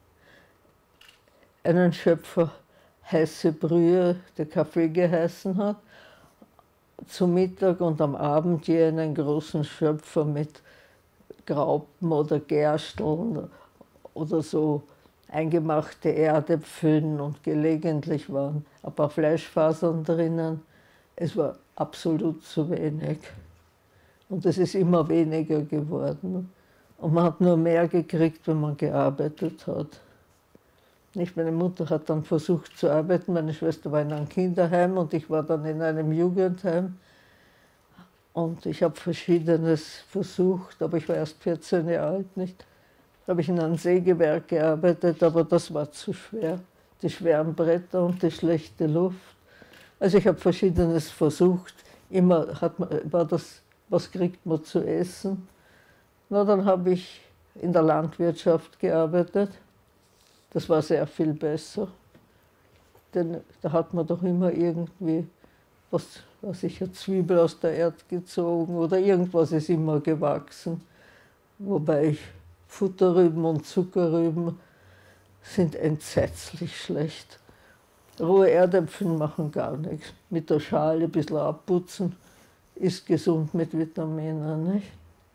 S5: einen Schöpfer heiße Brühe, der Kaffee geheißen hat. Zum Mittag und am Abend je einen großen Schöpfer mit Graupen oder Gersteln oder so eingemachte Erdäpfeln und gelegentlich waren ein paar Fleischfasern drinnen. Es war absolut zu wenig. Und es ist immer weniger geworden. Und man hat nur mehr gekriegt, wenn man gearbeitet hat. Nicht? Meine Mutter hat dann versucht zu arbeiten, meine Schwester war in einem Kinderheim und ich war dann in einem Jugendheim. Und ich habe Verschiedenes versucht, aber ich war erst vierzehn Jahre alt, nicht? Da habe ich in einem Sägewerk gearbeitet, aber das war zu schwer. Die schweren Bretter und die schlechte Luft. Also ich habe Verschiedenes versucht. Immer hat man, war das, was kriegt man zu essen. Na, dann habe ich in der Landwirtschaft gearbeitet. Das war sehr viel besser. Denn da hat man doch immer irgendwie was, was ich, eine Zwiebel aus der Erde gezogen oder irgendwas ist immer gewachsen. Wobei ich Futterrüben und Zuckerrüben sind entsetzlich schlecht. Rohe Erdäpfel machen gar nichts. Mit der Schale ein bisschen abputzen ist gesund mit Vitaminen. Nicht?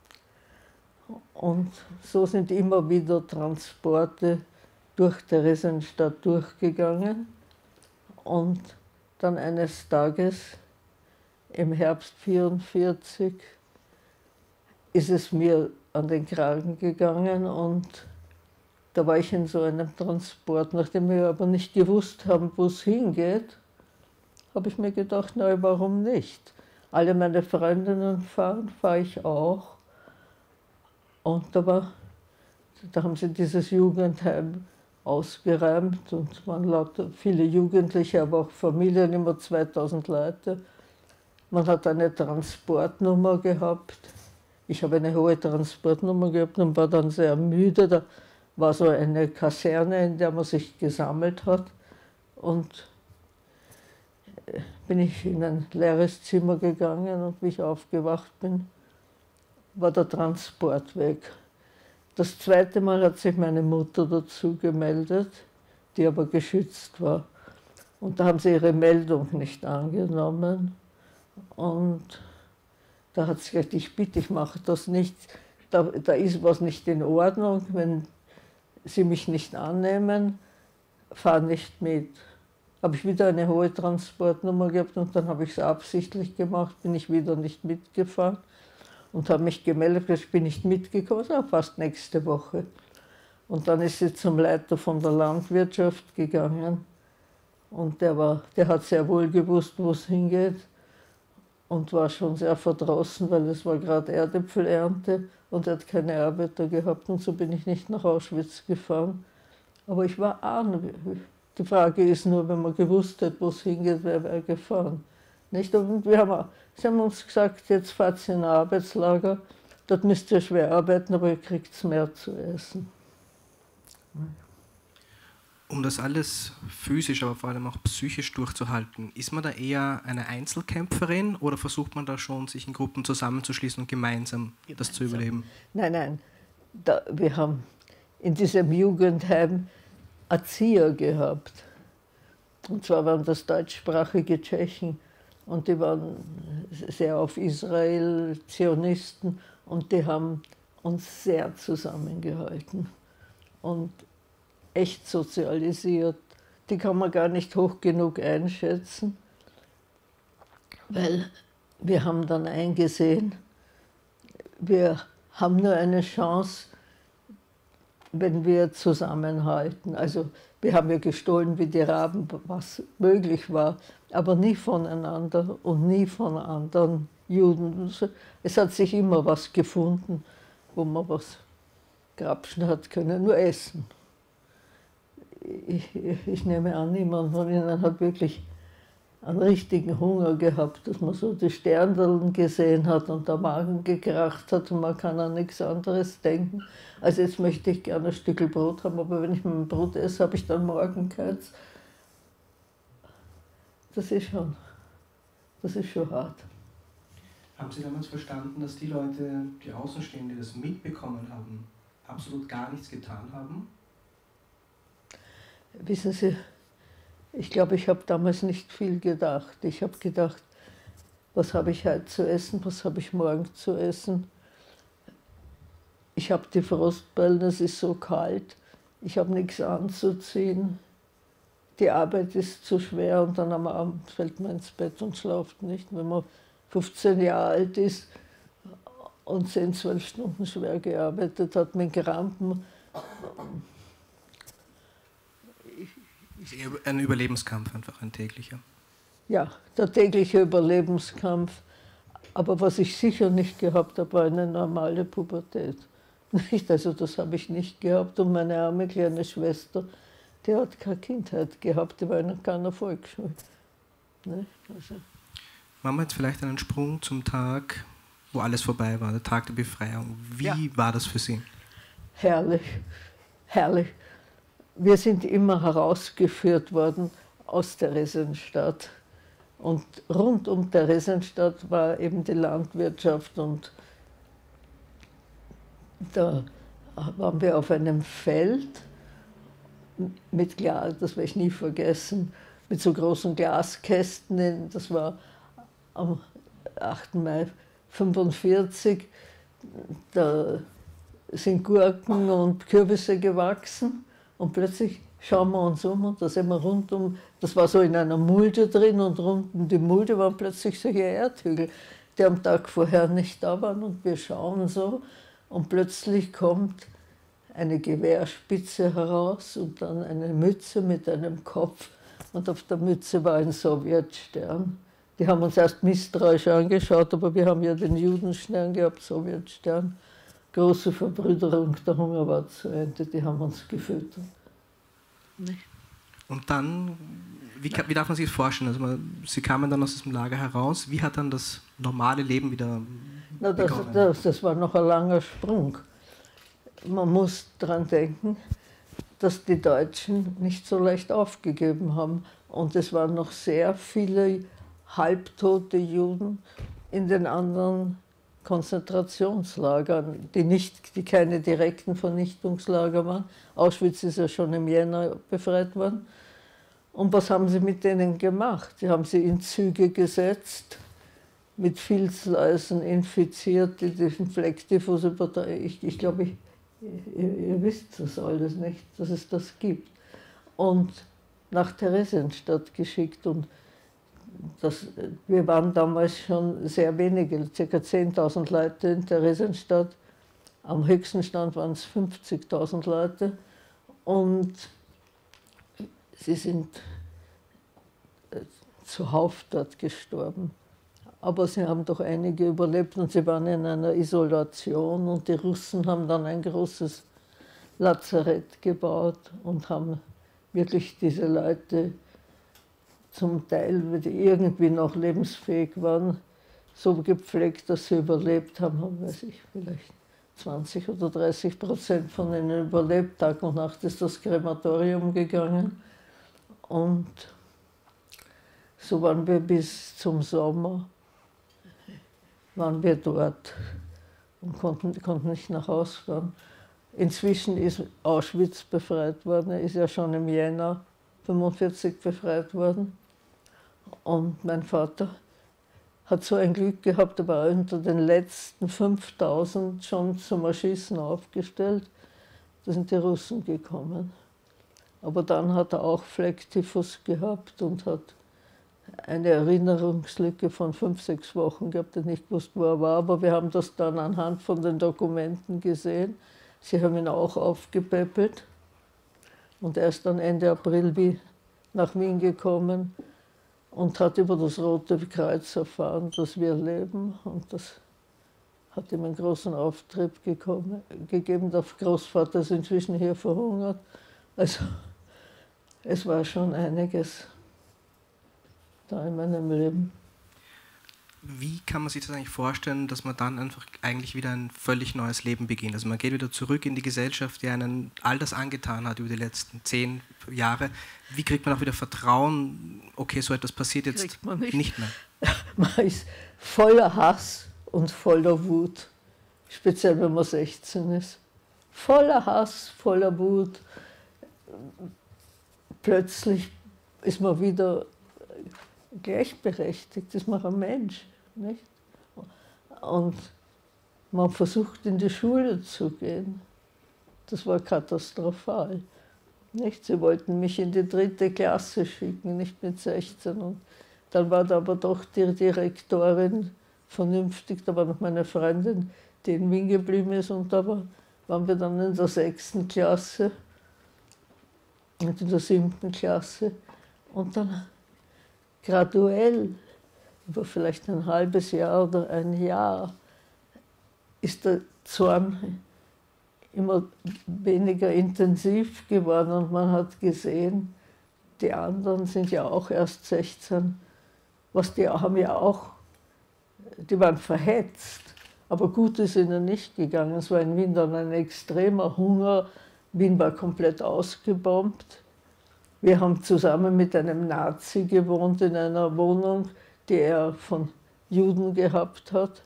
S5: Und so sind immer wieder Transporte durch Theresienstadt durchgegangen. Und dann eines Tages im Herbst vierundvierzig ist es mir an den Kragen gegangen und da war ich in so einem Transport. Nachdem wir aber nicht gewusst haben, wo es hingeht, habe ich mir gedacht, na, warum nicht? Alle meine Freundinnen fahren, fahre ich auch. Und da, war, da haben sie dieses Jugendheim ausgeräumt und waren lauter, viele Jugendliche, aber auch Familien, immer zweitausend Leute. Man hat eine Transportnummer gehabt. Ich habe eine hohe Transportnummer gehabt und war dann sehr müde. Da war so eine Kaserne, in der man sich gesammelt hat. Und bin ich in ein leeres Zimmer gegangen und wie ich aufgewacht bin, war der Transport weg. Das zweite Mal hat sich meine Mutter dazu gemeldet, die aber geschützt war. Und da haben sie ihre Meldung nicht angenommen. Und da hat sie gesagt, ich bitte, ich mache das nicht. Da, da ist was nicht in Ordnung. Wenn Sie mich nicht annehmen, fahr nicht mit. Habe ich wieder eine hohe Transportnummer gehabt und dann habe ich es absichtlich gemacht, bin ich wieder nicht mitgefahren. Und habe mich gemeldet, ich bin nicht mitgekommen, das war fast nächste Woche. Und dann ist sie zum Leiter von der Landwirtschaft gegangen. Und der, war, der hat sehr wohl gewusst, wo es hingeht. Und war schon sehr verdrossen, weil es war gerade Erdäpfelernte und er hat keine Arbeiter gehabt. Und so bin ich nicht nach Auschwitz gefahren. Aber ich war arm. Die Frage ist nur, wenn man gewusst hätte, wo es hingeht, wer wäre gefahren. Nicht? Und wir haben, sie haben uns gesagt, jetzt fahrt ihr in ein Arbeitslager, dort müsst ihr schwer arbeiten, aber ihr kriegt mehr zu essen.
S3: Um das alles physisch, aber vor allem auch psychisch durchzuhalten, ist man da eher eine Einzelkämpferin oder versucht man da schon, sich in Gruppen zusammenzuschließen und gemeinsam, gemeinsam. das zu überleben?
S5: Nein, nein. Da, wir haben in diesem Jugendheim Erzieher gehabt. Und zwar waren das deutschsprachige Tschechen. Und die waren sehr auf Israel, Zionisten, und die haben uns sehr zusammengehalten und echt sozialisiert. Die kann man gar nicht hoch genug einschätzen, weil wir haben dann eingesehen, wir haben nur eine Chance, wenn wir zusammenhalten. Also wir haben ja gestohlen wie die Raben, was möglich war, aber nie voneinander und nie von anderen Juden. Es hat sich immer was gefunden, wo man was grapschen hat können, nur essen. Ich, ich, ich nehme an, niemand von ihnen hat wirklich einen richtigen Hunger gehabt, dass man so die Sterndeln gesehen hat und der Magen gekracht hat und man kann an nichts anderes denken. Also jetzt möchte ich gerne ein Stück Brot haben, aber wenn ich mein Brot esse, habe ich dann morgen keins. Das ist schon, das ist schon hart.
S3: Haben Sie damals verstanden, dass die Leute, die Außenstehenden, die das mitbekommen haben, absolut gar nichts getan haben?
S5: Wissen Sie, ich glaube, ich habe damals nicht viel gedacht. Ich habe gedacht, was habe ich heute zu essen, was habe ich morgen zu essen. Ich habe die Frostbellen, es ist so kalt, ich habe nichts anzuziehen. Die Arbeit ist zu schwer und dann am Abend fällt man ins Bett und schlaft nicht. Wenn man fünfzehn Jahre alt ist und zehn, zwölf Stunden schwer gearbeitet hat mit Krampen.
S3: Ist eher ein Überlebenskampf, einfach ein täglicher.
S5: Ja, der tägliche Überlebenskampf. Aber was ich sicher nicht gehabt habe, war eine normale Pubertät. Nicht, also das habe ich nicht gehabt. Und meine arme kleine Schwester, die hat keine Kindheit gehabt, die war in keiner Volksschule. Ne? Also.
S3: Machen wir jetzt vielleicht einen Sprung zum Tag, wo alles vorbei war, der Tag der Befreiung. Wie
S5: Ja.
S3: war das für Sie?
S5: Herrlich, herrlich. Wir sind immer herausgeführt worden aus Theresienstadt. Und rund um Theresienstadt war eben die Landwirtschaft. Und da waren wir auf einem Feld mit Glas, das werde ich nie vergessen, mit so großen Glaskästen. Das war am achten Mai fünfundvierzig. Da sind Gurken und Kürbisse gewachsen und plötzlich schauen wir uns um und da sind wir rundum, das war so in einer Mulde drin und rund um die Mulde waren plötzlich solche Erdhügel, die am Tag vorher nicht da waren und wir schauen so und plötzlich kommt eine Gewehrspitze heraus und dann eine Mütze mit einem Kopf und auf der Mütze war ein Sowjetstern. Die haben uns erst misstrauisch angeschaut, aber wir haben ja den Judenstern gehabt, Sowjetstern. Große Verbrüderung, der Hunger war zu Ende, die haben uns gefüttert. Nicht?
S3: Und dann, wie, wie darf man sich das vorstellen? Also man, Sie kamen dann aus diesem Lager heraus. Wie hat dann das normale Leben wieder
S5: Na, das,
S3: begonnen?
S5: das, das war noch ein langer Sprung. Man muss daran denken, dass die Deutschen nicht so leicht aufgegeben haben. Und es waren noch sehr viele halbtote Juden in den anderen Konzentrationslagern, die, nicht, die keine direkten Vernichtungslager waren. Auschwitz ist ja schon im Jänner befreit worden. Und was haben sie mit denen gemacht? Sie haben sie in Züge gesetzt, mit Filzläusen infiziert, die Infektivus übertragen. Ich, ich glaube, ich, ihr, ihr wisst das alles nicht, dass es das gibt. Und nach Theresienstadt geschickt. Und das, wir waren damals schon sehr wenige, ca. zehntausend Leute in Theresienstadt. Am höchsten Stand waren es fünfzigtausend Leute. Und sie sind zuhauf dort gestorben. Aber sie haben doch einige überlebt und sie waren in einer Isolation. Und die Russen haben dann ein großes Lazarett gebaut und haben wirklich diese Leute zum Teil, die irgendwie noch lebensfähig waren, so gepflegt, dass sie überlebt haben, haben, weiß ich, vielleicht zwanzig oder dreißig Prozent von ihnen überlebt. Tag und Nacht ist das Krematorium gegangen. Und so waren wir bis zum Sommer, waren wir dort und konnten, konnten nicht nach Hause fahren. Inzwischen ist Auschwitz befreit worden, er ist ja schon im Jänner fünfundvierzig befreit worden. Und mein Vater hat so ein Glück gehabt, er war unter den letzten fünftausend schon zum Erschießen aufgestellt. Da sind die Russen gekommen. Aber dann hat er auch Flecktyphus gehabt und hat eine Erinnerungslücke von fünf, sechs Wochen gehabt, der nicht gewusst, wo er war. Aber wir haben das dann anhand von den Dokumenten gesehen. Sie haben ihn auch aufgepäppelt. Und er ist dann Ende April nach Wien gekommen und hat über das Rote Kreuz erfahren, dass wir leben. Und das hat ihm einen großen Auftrieb gekommen, gegeben. Der Großvater ist inzwischen hier verhungert. Also es war schon einiges da in meinem Leben.
S3: Wie kann man sich das eigentlich vorstellen, dass man dann einfach eigentlich wieder ein völlig neues Leben beginnt? Also man geht wieder zurück in die Gesellschaft, die einen all das angetan hat über die letzten zehn Jahre. Wie kriegt man auch wieder Vertrauen, okay, so etwas passiert jetzt
S5: Kriegt man nicht.
S3: nicht mehr?
S5: Man ist voller Hass und voller Wut, speziell wenn man sechzehn ist. Voller Hass, voller Wut. Plötzlich ist man wieder gleichberechtigt, ist man ein Mensch. Nicht? Und man versucht in die Schule zu gehen. Das war katastrophal. Nicht? Sie wollten mich in die dritte Klasse schicken, nicht mit sechzehn. Und dann war da aber doch die Direktorin vernünftig, da war noch meine Freundin, die in Wien geblieben ist. Und da war, waren wir dann in der sechsten Klasse. und in der siebten Klasse. Und dann graduell, über vielleicht ein halbes Jahr oder ein Jahr, ist der Zorn immer weniger intensiv geworden und man hat gesehen, die anderen sind ja auch erst sechzehn, was die haben ja auch, die waren verhetzt, aber gut ist ihnen nicht gegangen. Es war in Wien dann ein extremer Hunger, Wien war komplett ausgebombt. Wir haben zusammen mit einem Nazi gewohnt in einer Wohnung, die er von Juden gehabt hat.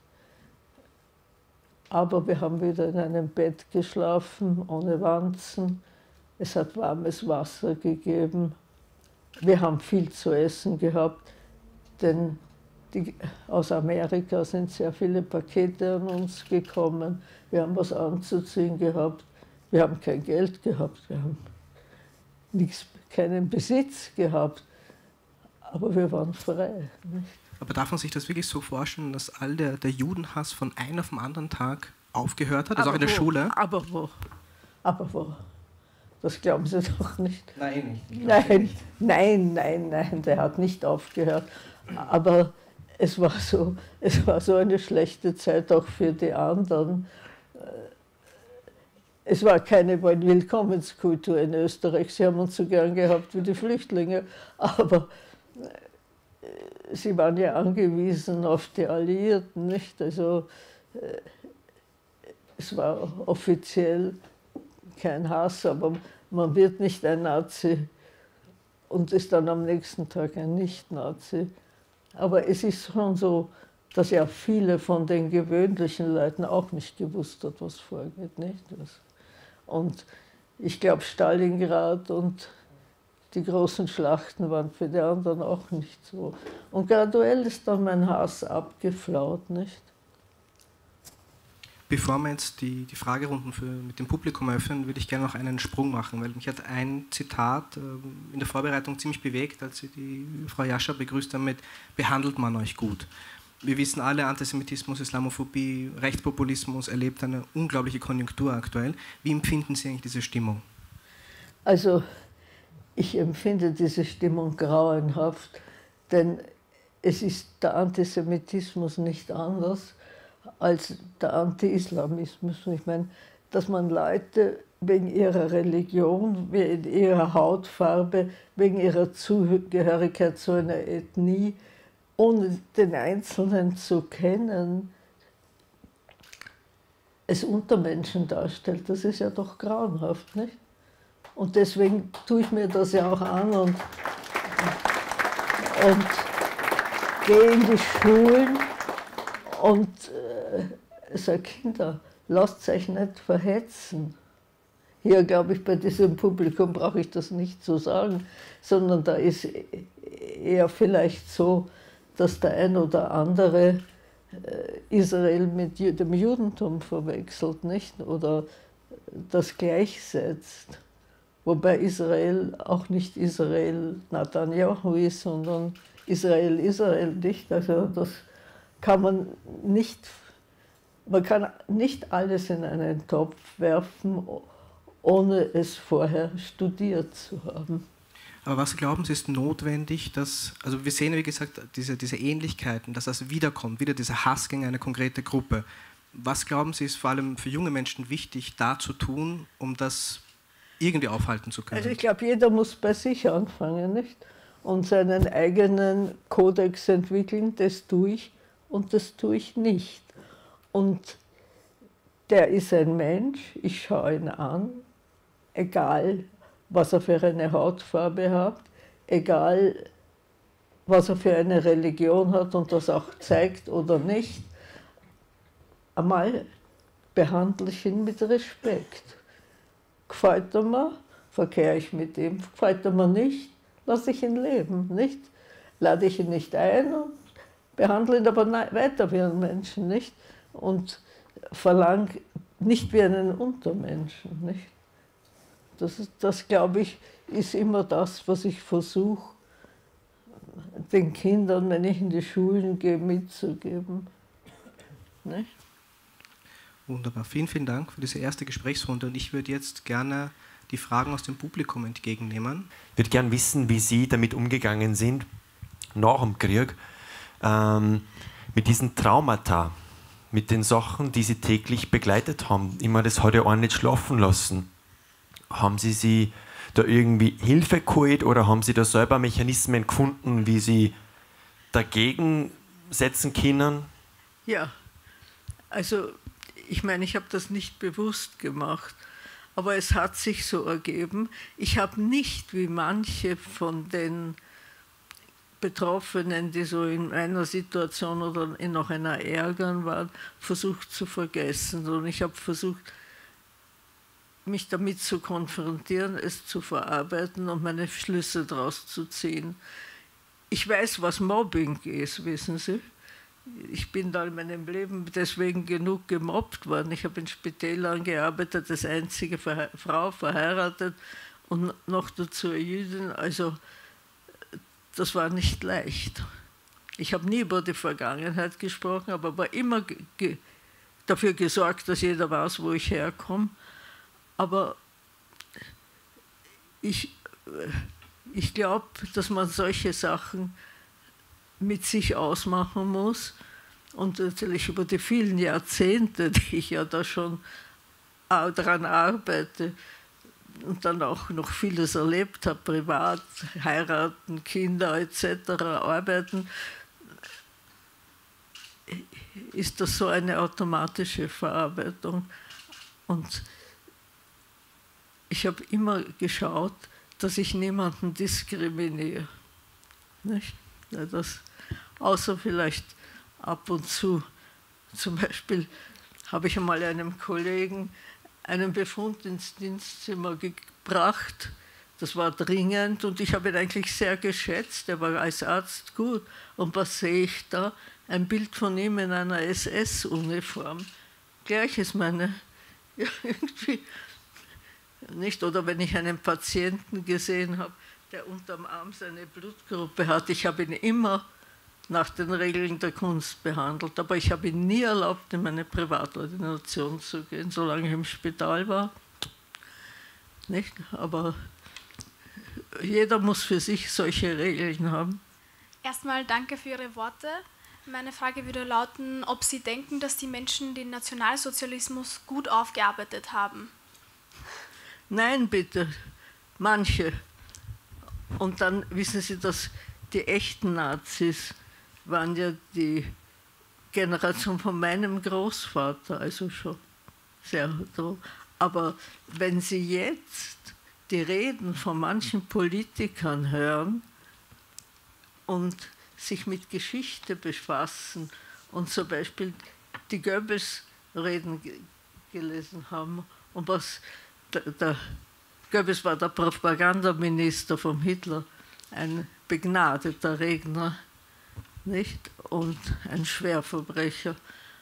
S5: Aber wir haben wieder in einem Bett geschlafen, ohne Wanzen. Es hat warmes Wasser gegeben. Wir haben viel zu essen gehabt, denn die, aus Amerika sind sehr viele Pakete an uns gekommen. Wir haben was anzuziehen gehabt. Wir haben kein Geld gehabt. Wir haben nichts, keinen Besitz gehabt. Aber wir waren frei. Nicht?
S3: Aber darf man sich das wirklich so vorstellen, dass all der, der Judenhass von einem auf den anderen Tag aufgehört hat, also
S5: aber
S3: auch in der
S5: wo?
S3: Schule?
S5: Aber wo? Aber wo? Das glauben Sie doch nicht.
S3: Nein, nicht.
S5: Nein, nein, nein, nein, der hat nicht aufgehört. Aber es war so, es war so eine schlechte Zeit auch für die anderen. Es war keine Willkommenskultur in Österreich. Sie haben uns so gern gehabt wie die Flüchtlinge, aber sie waren ja angewiesen auf die Alliierten, nicht? Also es war offiziell kein Hass, aber man wird nicht ein Nazi und ist dann am nächsten Tag ein Nicht-Nazi. Aber es ist schon so, dass ja viele von den gewöhnlichen Leuten auch nicht gewusst hat, was vorgeht, nicht? Und ich glaube, Stalingrad und die großen Schlachten waren für die anderen auch nicht so. Und graduell ist dann mein Hass abgeflaut, nicht?
S3: Bevor wir jetzt die, die Fragerunden für, mit dem Publikum öffnen, würde ich gerne noch einen Sprung machen, weil mich hat ein Zitat äh, in der Vorbereitung ziemlich bewegt, als Sie die Frau Jascha begrüßt haben mit "Behandelt man euch gut". Wir wissen alle, Antisemitismus, Islamophobie, Rechtspopulismus erlebt eine unglaubliche Konjunktur aktuell. Wie empfinden Sie eigentlich diese Stimmung?
S5: Also ich empfinde diese Stimmung grauenhaft, denn es ist der Antisemitismus nicht anders als der Anti-Islamismus. Ich meine, dass man Leute wegen ihrer Religion, wegen ihrer Hautfarbe, wegen ihrer Zugehörigkeit zu einer Ethnie, ohne den Einzelnen zu kennen, es Untermenschen darstellt, das ist ja doch grauenhaft, nicht? Und deswegen tue ich mir das ja auch an und, und gehe in die Schulen und äh, sage, Kinder, lasst euch nicht verhetzen. Hier, glaube ich, bei diesem Publikum brauche ich das nicht zu sagen, sondern da ist eher vielleicht so, dass der ein oder andere äh, Israel mit dem Judentum verwechselt, nicht? Oder das gleichsetzt. Wobei Israel auch nicht Israel Netanyahu ist, sondern Israel Israel nicht. Also das kann man nicht, man kann nicht alles in einen Topf werfen, ohne es vorher studiert zu haben.
S3: Aber was glauben Sie, ist notwendig, dass, also wir sehen, wie gesagt, diese, diese Ähnlichkeiten, dass das wiederkommt, wieder dieser Hass gegen eine konkrete Gruppe. Was glauben Sie, ist vor allem für junge Menschen wichtig, da zu tun, um das irgendwie aufhalten zu können?
S5: Also ich glaube, jeder muss bei sich anfangen, nicht? Und seinen eigenen Kodex entwickeln, das tue ich und das tue ich nicht. Und der ist ein Mensch, ich schaue ihn an, egal was er für eine Hautfarbe hat, egal was er für eine Religion hat und das auch zeigt oder nicht, einmal behandle ich ihn mit Respekt. Gefällt er mir, verkehre ich mit ihm, gefällt er mir nicht, lasse ich ihn leben, nicht? Lade ich ihn nicht ein und behandle ihn aber weiter wie einen Menschen, nicht? Und verlange nicht wie einen Untermenschen, nicht? Das, das, glaube ich, ist immer das, was ich versuche, den Kindern, wenn ich in die Schulen gehe, mitzugeben. Nicht?
S3: Wunderbar. Vielen, vielen Dank für diese erste Gesprächsrunde. Und ich würde jetzt gerne die Fragen aus dem Publikum entgegennehmen.
S6: Ich würde gerne wissen, wie Sie damit umgegangen sind, nach dem Krieg, ähm, mit diesen Traumata, mit den Sachen, die Sie täglich begleitet haben. Immer, das hat ja auch nicht schlafen lassen. Haben Sie sie da irgendwie Hilfe geholt oder haben Sie da selber Mechanismen gefunden, wie Sie dagegen setzen können?
S5: Ja, also ich meine, ich habe das nicht bewusst gemacht, aber es hat sich so ergeben. Ich habe nicht, wie manche von den Betroffenen, die so in einer Situation oder in noch einer ärgern waren, versucht zu vergessen, sondern ich habe versucht, mich damit zu konfrontieren, es zu verarbeiten und meine Schlüsse daraus zu ziehen. Ich weiß, was Mobbing ist, wissen Sie. Ich bin da in meinem Leben deswegen genug gemobbt worden. Ich habe in Spitälern gearbeitet, als einzige Frau verheiratet und noch dazu eine Jüdin. Also das war nicht leicht. Ich habe nie über die Vergangenheit gesprochen, aber war immer ge dafür gesorgt, dass jeder weiß, wo ich herkomme. Aber ich, ich glaube, dass man solche Sachen mit sich ausmachen muss. Und natürlich über die vielen Jahrzehnte, die ich ja da schon daran arbeite und dann auch noch vieles erlebt habe, privat, heiraten, Kinder et cetera, arbeiten, ist das so eine automatische Verarbeitung. Und ich habe immer geschaut, dass ich niemanden diskriminiere. Nicht? Ja, das, außer vielleicht ab und zu. Zum Beispiel habe ich einmal einem Kollegen einen Befund ins Dienstzimmer gebracht. Das war dringend und ich habe ihn eigentlich sehr geschätzt. Er war als Arzt gut. Und was sehe ich da? Ein Bild von ihm in einer S S-Uniform. Gleiches meine. Ja, irgendwie. Nicht? Oder wenn ich einen Patienten gesehen habe, der unterm Arm seine Blutgruppe hat. Ich habe ihn immer nach den Regeln der Kunst behandelt, aber ich habe ihn nie erlaubt, in meine Privatordination zu gehen, solange ich im Spital war. Nicht? Aber jeder muss für sich solche Regeln haben.
S7: Erstmal danke für Ihre Worte. Meine Frage würde lauten, ob Sie denken, dass die Menschen den Nationalsozialismus gut aufgearbeitet haben.
S5: Nein, bitte. Manche. Und dann wissen Sie, dass die echten Nazis waren ja die Generation von meinem Großvater, also schon sehr droh. Aber wenn Sie jetzt die Reden von manchen Politikern hören und sich mit Geschichte befassen und zum Beispiel die Goebbels-Reden gelesen haben und was der, der Goebbels war der Propagandaminister von Hitler, ein begnadeter Redner, nicht? Und ein Schwerverbrecher.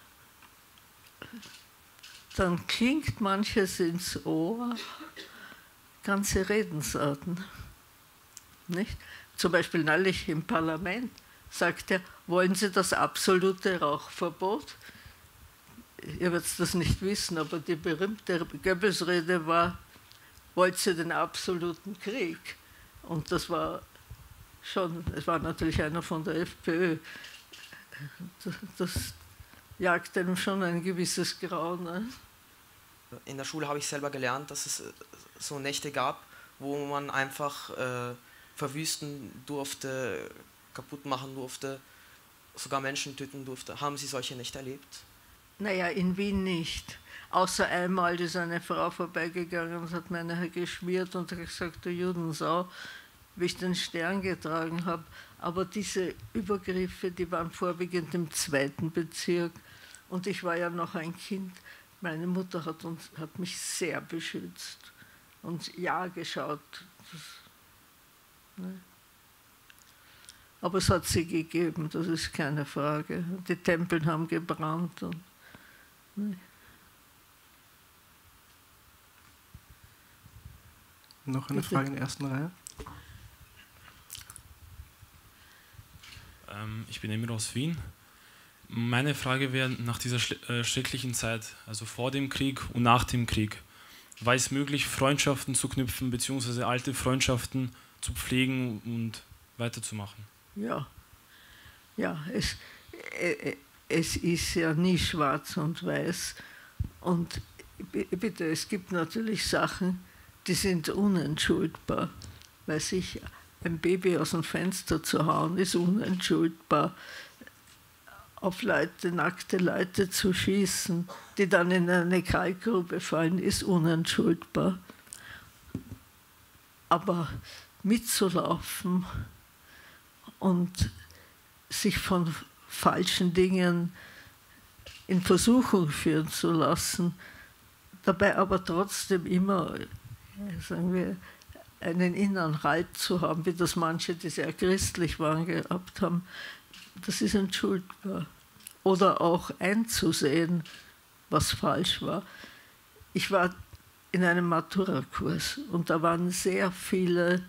S5: Dann klingt manches ins Ohr, ganze Redensarten. Nicht? Zum Beispiel neulich im Parlament sagt er, wollen Sie das absolute Rauchverbot? Ihr werdet das nicht wissen, aber die berühmte Goebbels-Rede war, wollt Sie den absoluten Krieg? Und das war schon, es war natürlich einer von der FPÖ. Das, das jagt einem schon ein gewisses Grauen. Ne?
S8: In der Schule habe ich selber gelernt, dass es so Nächte gab, wo man einfach äh, verwüsten durfte, kaputt machen durfte, sogar Menschen töten durfte. Haben Sie solche Nächte erlebt?
S5: Naja, in Wien nicht. Außer einmal ist eine Frau vorbeigegangen und hat meine geschmiert und hat gesagt, du Judensau, wie ich den Stern getragen habe. Aber diese Übergriffe, die waren vorwiegend im zweiten Bezirk. Und ich war ja noch ein Kind. Meine Mutter hat, uns, hat mich sehr beschützt und ja geschaut. Das, ne? Aber es hat sie gegeben, das ist keine Frage. Die Tempel haben gebrannt. Und, ne?
S3: Noch eine
S5: Bitte.
S3: Frage in der ersten Reihe?
S9: Ähm, ich bin Emir aus Wien. Meine Frage wäre nach dieser äh, schrecklichen Zeit, also vor dem Krieg und nach dem Krieg. war es möglich, Freundschaften zu knüpfen, beziehungsweise alte Freundschaften zu pflegen und weiterzumachen?
S5: Ja, ja es, äh, es ist ja nie schwarz und weiß. Und bitte, es gibt natürlich Sachen, die sind unentschuldbar. Weil sich ein Baby aus dem Fenster zu hauen, ist unentschuldbar. Auf Leute, nackte Leute zu schießen, die dann in eine Kalkgrube fallen, ist unentschuldbar. Aber mitzulaufen und sich von falschen Dingen in Versuchung führen zu lassen, dabei aber trotzdem immer, sagen wir, einen inneren Halt zu haben, wie das manche, die sehr christlich waren, gehabt haben, das ist entschuldbar. Oder auch einzusehen, was falsch war. Ich war in einem Matura-Kurs und da waren sehr viele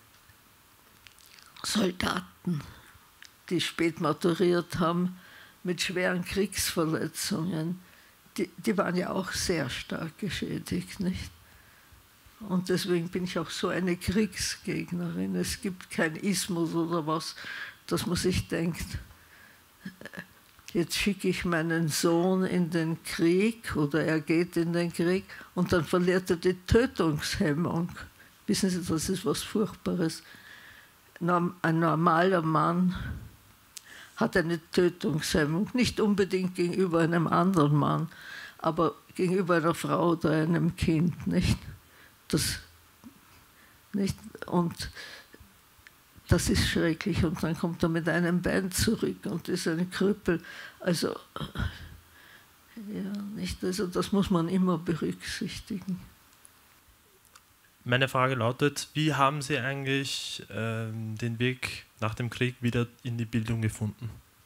S5: Soldaten, die spät maturiert haben, mit schweren Kriegsverletzungen. Die, die waren ja auch sehr stark geschädigt, nicht? Und deswegen bin ich auch so eine Kriegsgegnerin. Es gibt kein Ismus oder was, dass man sich denkt, jetzt schicke ich meinen Sohn in den Krieg oder er geht in den Krieg und dann verliert er die Tötungshemmung. Wissen Sie, das ist was Furchtbares. Ein normaler Mann hat eine Tötungshemmung, nicht unbedingt gegenüber einem anderen Mann, aber gegenüber einer Frau oder einem Kind, nicht? Das, nicht? Und das ist schrecklich. Und dann kommt er mit einem Bein zurück und ist ein Krüppel. Also, ja, nicht? Also das muss man immer berücksichtigen.
S10: Meine Frage lautet, wie haben Sie eigentlich ähm, den Weg nach dem Krieg wieder in die Bildung gefunden?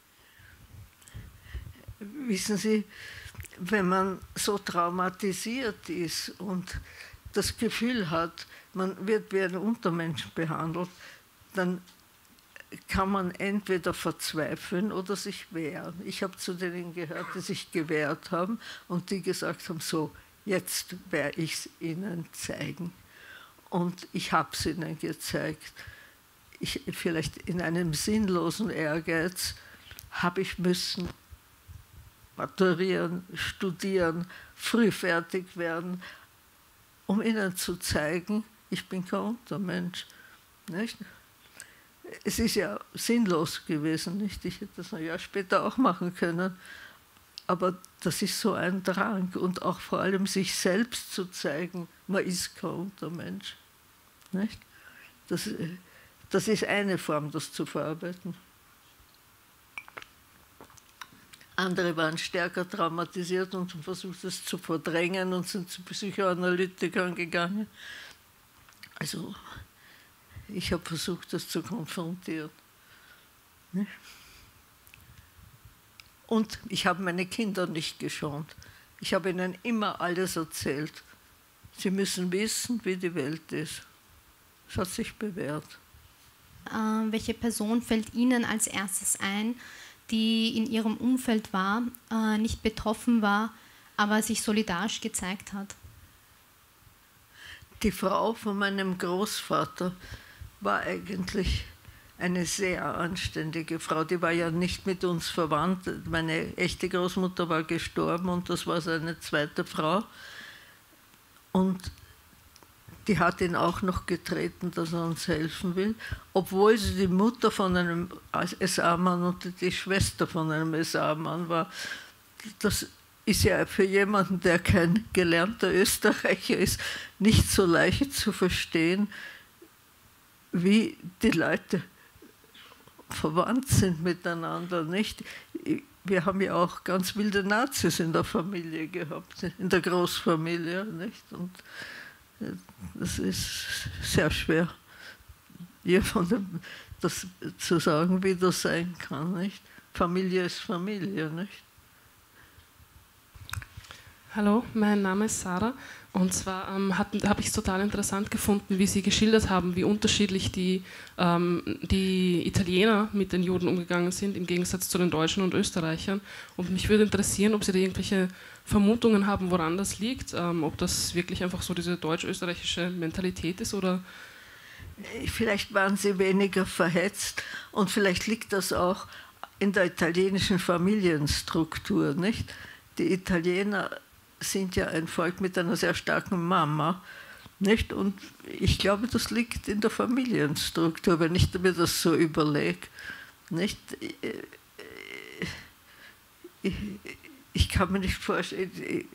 S5: Wissen Sie, wenn man so traumatisiert ist und das Gefühl hat, man wird wie ein Untermensch behandelt, dann kann man entweder verzweifeln oder sich wehren. Ich habe zu denen gehört, die sich gewehrt haben und die gesagt haben, so, jetzt werde ich es ihnen zeigen. Und ich habe es ihnen gezeigt. Ich, vielleicht in einem sinnlosen Ehrgeiz habe ich müssen maturieren, studieren, früh fertig werden, um ihnen zu zeigen, ich bin kein Untermensch. Nicht? Es ist ja sinnlos gewesen, nicht? Ich hätte das ein Jahr später auch machen können. Aber das ist so ein Drang und auch vor allem sich selbst zu zeigen, man ist kein Untermensch. Nicht? Das, das ist eine Form, das zu verarbeiten. Andere waren stärker traumatisiert und haben versucht, das zu verdrängen und sind zu Psychoanalytikern gegangen. Also ich habe versucht, das zu konfrontieren. Und ich habe meine Kinder nicht geschont. Ich habe ihnen immer alles erzählt. Sie müssen wissen, wie die Welt ist. Es hat sich bewährt.
S1: Äh, welche Person fällt Ihnen als erstes ein, die in Ihrem Umfeld war, äh, nicht betroffen war, aber sich solidarisch gezeigt hat?
S5: Die Frau von meinem Großvater war eigentlich eine sehr anständige Frau. Die war ja nicht mit uns verwandt. Meine echte Großmutter war gestorben und das war seine zweite Frau. Und die hat ihn auch noch getreten, dass er uns helfen will, obwohl sie die Mutter von einem S A-Mann und die Schwester von einem S A-Mann war. Das ist ja für jemanden, der kein gelernter Österreicher ist, nicht so leicht zu verstehen, wie die Leute verwandt sind miteinander, nicht? Wir haben ja auch ganz wilde Nazis in der Familie gehabt, in der Großfamilie, nicht? Und das ist sehr schwer, jemandem das zu sagen, wie das sein kann, nicht? Familie ist Familie, nicht?
S11: Hallo, mein Name ist Sarah und zwar ähm, habe ich es total interessant gefunden, wie Sie geschildert haben, wie unterschiedlich die, ähm, die Italiener mit den Juden umgegangen sind, im Gegensatz zu den Deutschen und Österreichern. Und mich würde interessieren, ob Sie da irgendwelche Vermutungen haben, woran das liegt, ähm, ob das wirklich einfach so diese deutsch-österreichische Mentalität ist oder...
S5: Vielleicht waren sie weniger verhetzt und vielleicht liegt das auch in der italienischen Familienstruktur, nicht? Die Italiener sind ja ein Volk mit einer sehr starken Mama, nicht? Und ich glaube, das liegt in der Familienstruktur, wenn ich mir das so überlege, nicht? Ich kann mir nicht vorstellen,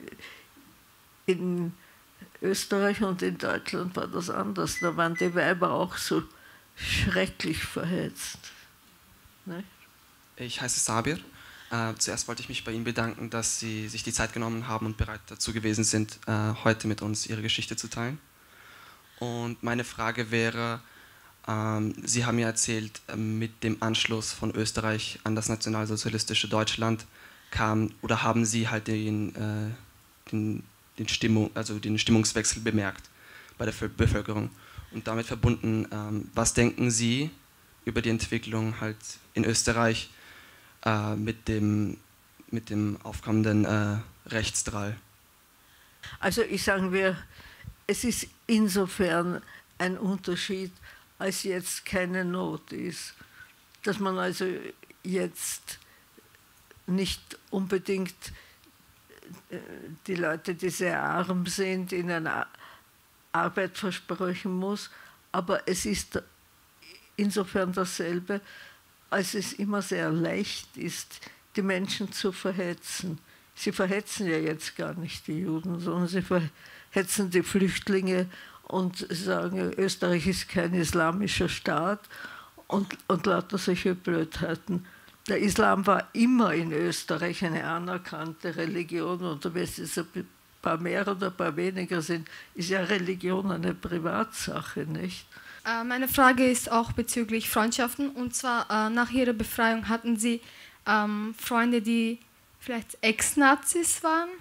S5: in Österreich und in Deutschland war das anders. Da waren die Weiber auch so schrecklich verhetzt. Nicht?
S12: Ich heiße Sabir. Äh, zuerst wollte ich mich bei Ihnen bedanken, dass Sie sich die Zeit genommen haben und bereit dazu gewesen sind, äh, heute mit uns Ihre Geschichte zu teilen. Und meine Frage wäre, ähm, Sie haben ja erzählt, äh, mit dem Anschluss von Österreich an das nationalsozialistische Deutschland kam, oder haben Sie halt den, äh, den, den, Stimmung, also den Stimmungswechsel bemerkt bei der Bevölkerung. Und damit verbunden, ähm, was denken Sie über die Entwicklung halt in Österreich äh, mit, dem, mit dem aufkommenden äh, Rechtsdrall?
S5: Also ich sage wir, es ist insofern ein Unterschied, als jetzt keine Not ist. Dass man also jetzt nicht unbedingt die Leute, die sehr arm sind, ihnen Arbeit versprechen muss, aber es ist insofern dasselbe, als es immer sehr leicht ist, die Menschen zu verhetzen. Sie verhetzen ja jetzt gar nicht die Juden, sondern sie verhetzen die Flüchtlinge und sagen, Österreich ist kein islamischer Staat und, und lauter solche Blödheiten. Der Islam war immer in Österreich eine anerkannte Religion und ob es ein paar mehr oder ein paar weniger sind, ist ja Religion eine Privatsache, nicht?
S1: Meine Frage ist auch bezüglich Freundschaften. Und zwar nach Ihrer Befreiung hatten Sie ähm, Freunde, die vielleicht Ex-Nazis waren?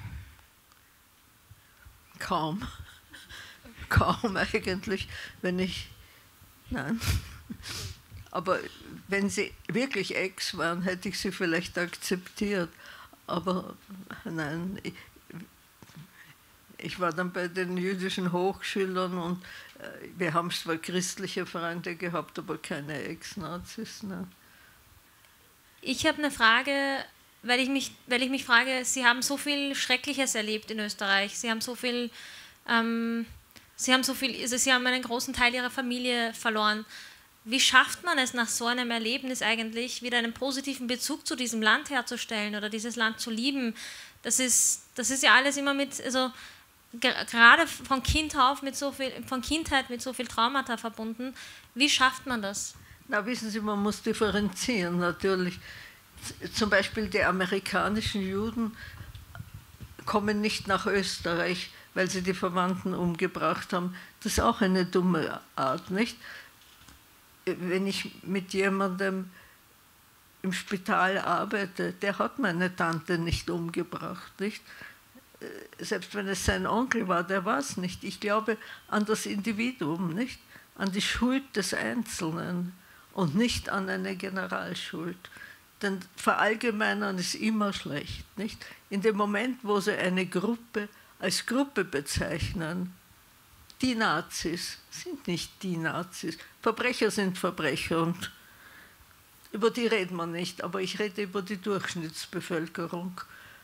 S5: Kaum. Kaum eigentlich, wenn ich... Nein. Aber wenn sie wirklich Ex waren, hätte ich sie vielleicht akzeptiert. Aber nein, ich, ich war dann bei den jüdischen Hochschülern und äh, wir haben zwar christliche Freunde gehabt, aber keine Ex-Nazis. Ne?
S13: Ich habe eine Frage, weil ich, mich, weil ich mich frage, Sie haben so viel Schreckliches erlebt in Österreich. Sie haben so viel, ähm, Sie haben so viel, also Sie haben einen großen Teil Ihrer Familie verloren. Wie schafft man es nach so einem Erlebnis eigentlich, wieder einen positiven Bezug zu diesem Land herzustellen oder dieses Land zu lieben? Das ist, das ist ja alles immer mit, also gerade von Kind auf mit so viel, von Kindheit mit so viel Traumata verbunden. Wie schafft man das?
S5: Na, wissen Sie, man muss differenzieren natürlich. Zum Beispiel die amerikanischen Juden kommen nicht nach Österreich, weil sie die Verwandten umgebracht haben. Das ist auch eine dumme Art, nicht? Wenn ich mit jemandem im Spital arbeite, der hat meine Tante nicht umgebracht, nicht? Selbst wenn es sein Onkel war, der war es nicht. Ich glaube an das Individuum, nicht? An die Schuld des Einzelnen und nicht an eine Generalschuld. Denn verallgemeinern ist immer schlecht, nicht? In dem Moment, wo sie eine Gruppe als Gruppe bezeichnen, die Nazis sind nicht die Nazis. Verbrecher sind Verbrecher und über die reden wir nicht, aber ich rede über die Durchschnittsbevölkerung.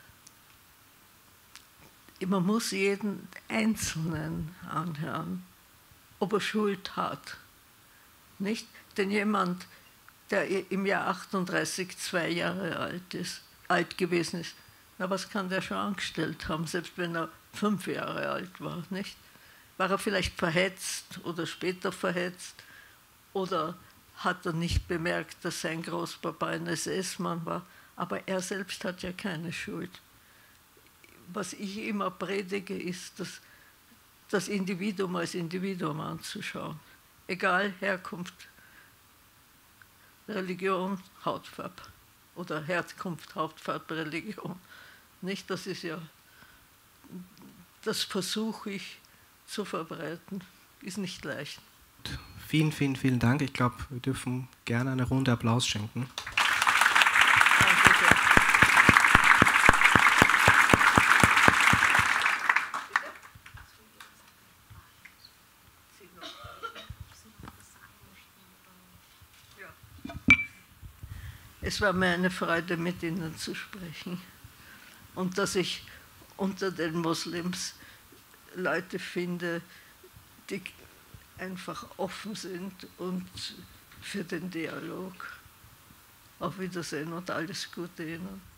S5: Man muss jeden Einzelnen anhören, ob er Schuld hat. Nicht? Denn jemand, der im Jahr achtunddreißig zwei Jahre alt ist, alt gewesen ist, na, was kann der schon angestellt haben, selbst wenn er fünf Jahre alt war, nicht? War er vielleicht verhetzt oder später verhetzt oder hat er nicht bemerkt, dass sein Großpapa ein S S-Mann war, aber er selbst hat ja keine Schuld. Was ich immer predige, ist, das, das Individuum als Individuum anzuschauen. Egal Herkunft, Religion, Hautfarbe oder Herkunft, Hautfarbe, Religion. Nicht, das ist ja das versuche ich zu verbreiten. Ist nicht leicht.
S3: Vielen, vielen, vielen Dank. Ich glaube, wir dürfen gerne eine Runde Applaus schenken.
S5: Es war mir eine Freude, mit Ihnen zu sprechen und dass ich unter den Moslems Leute finde, die einfach offen sind und für den Dialog. Auf Wiedersehen und alles Gute Ihnen.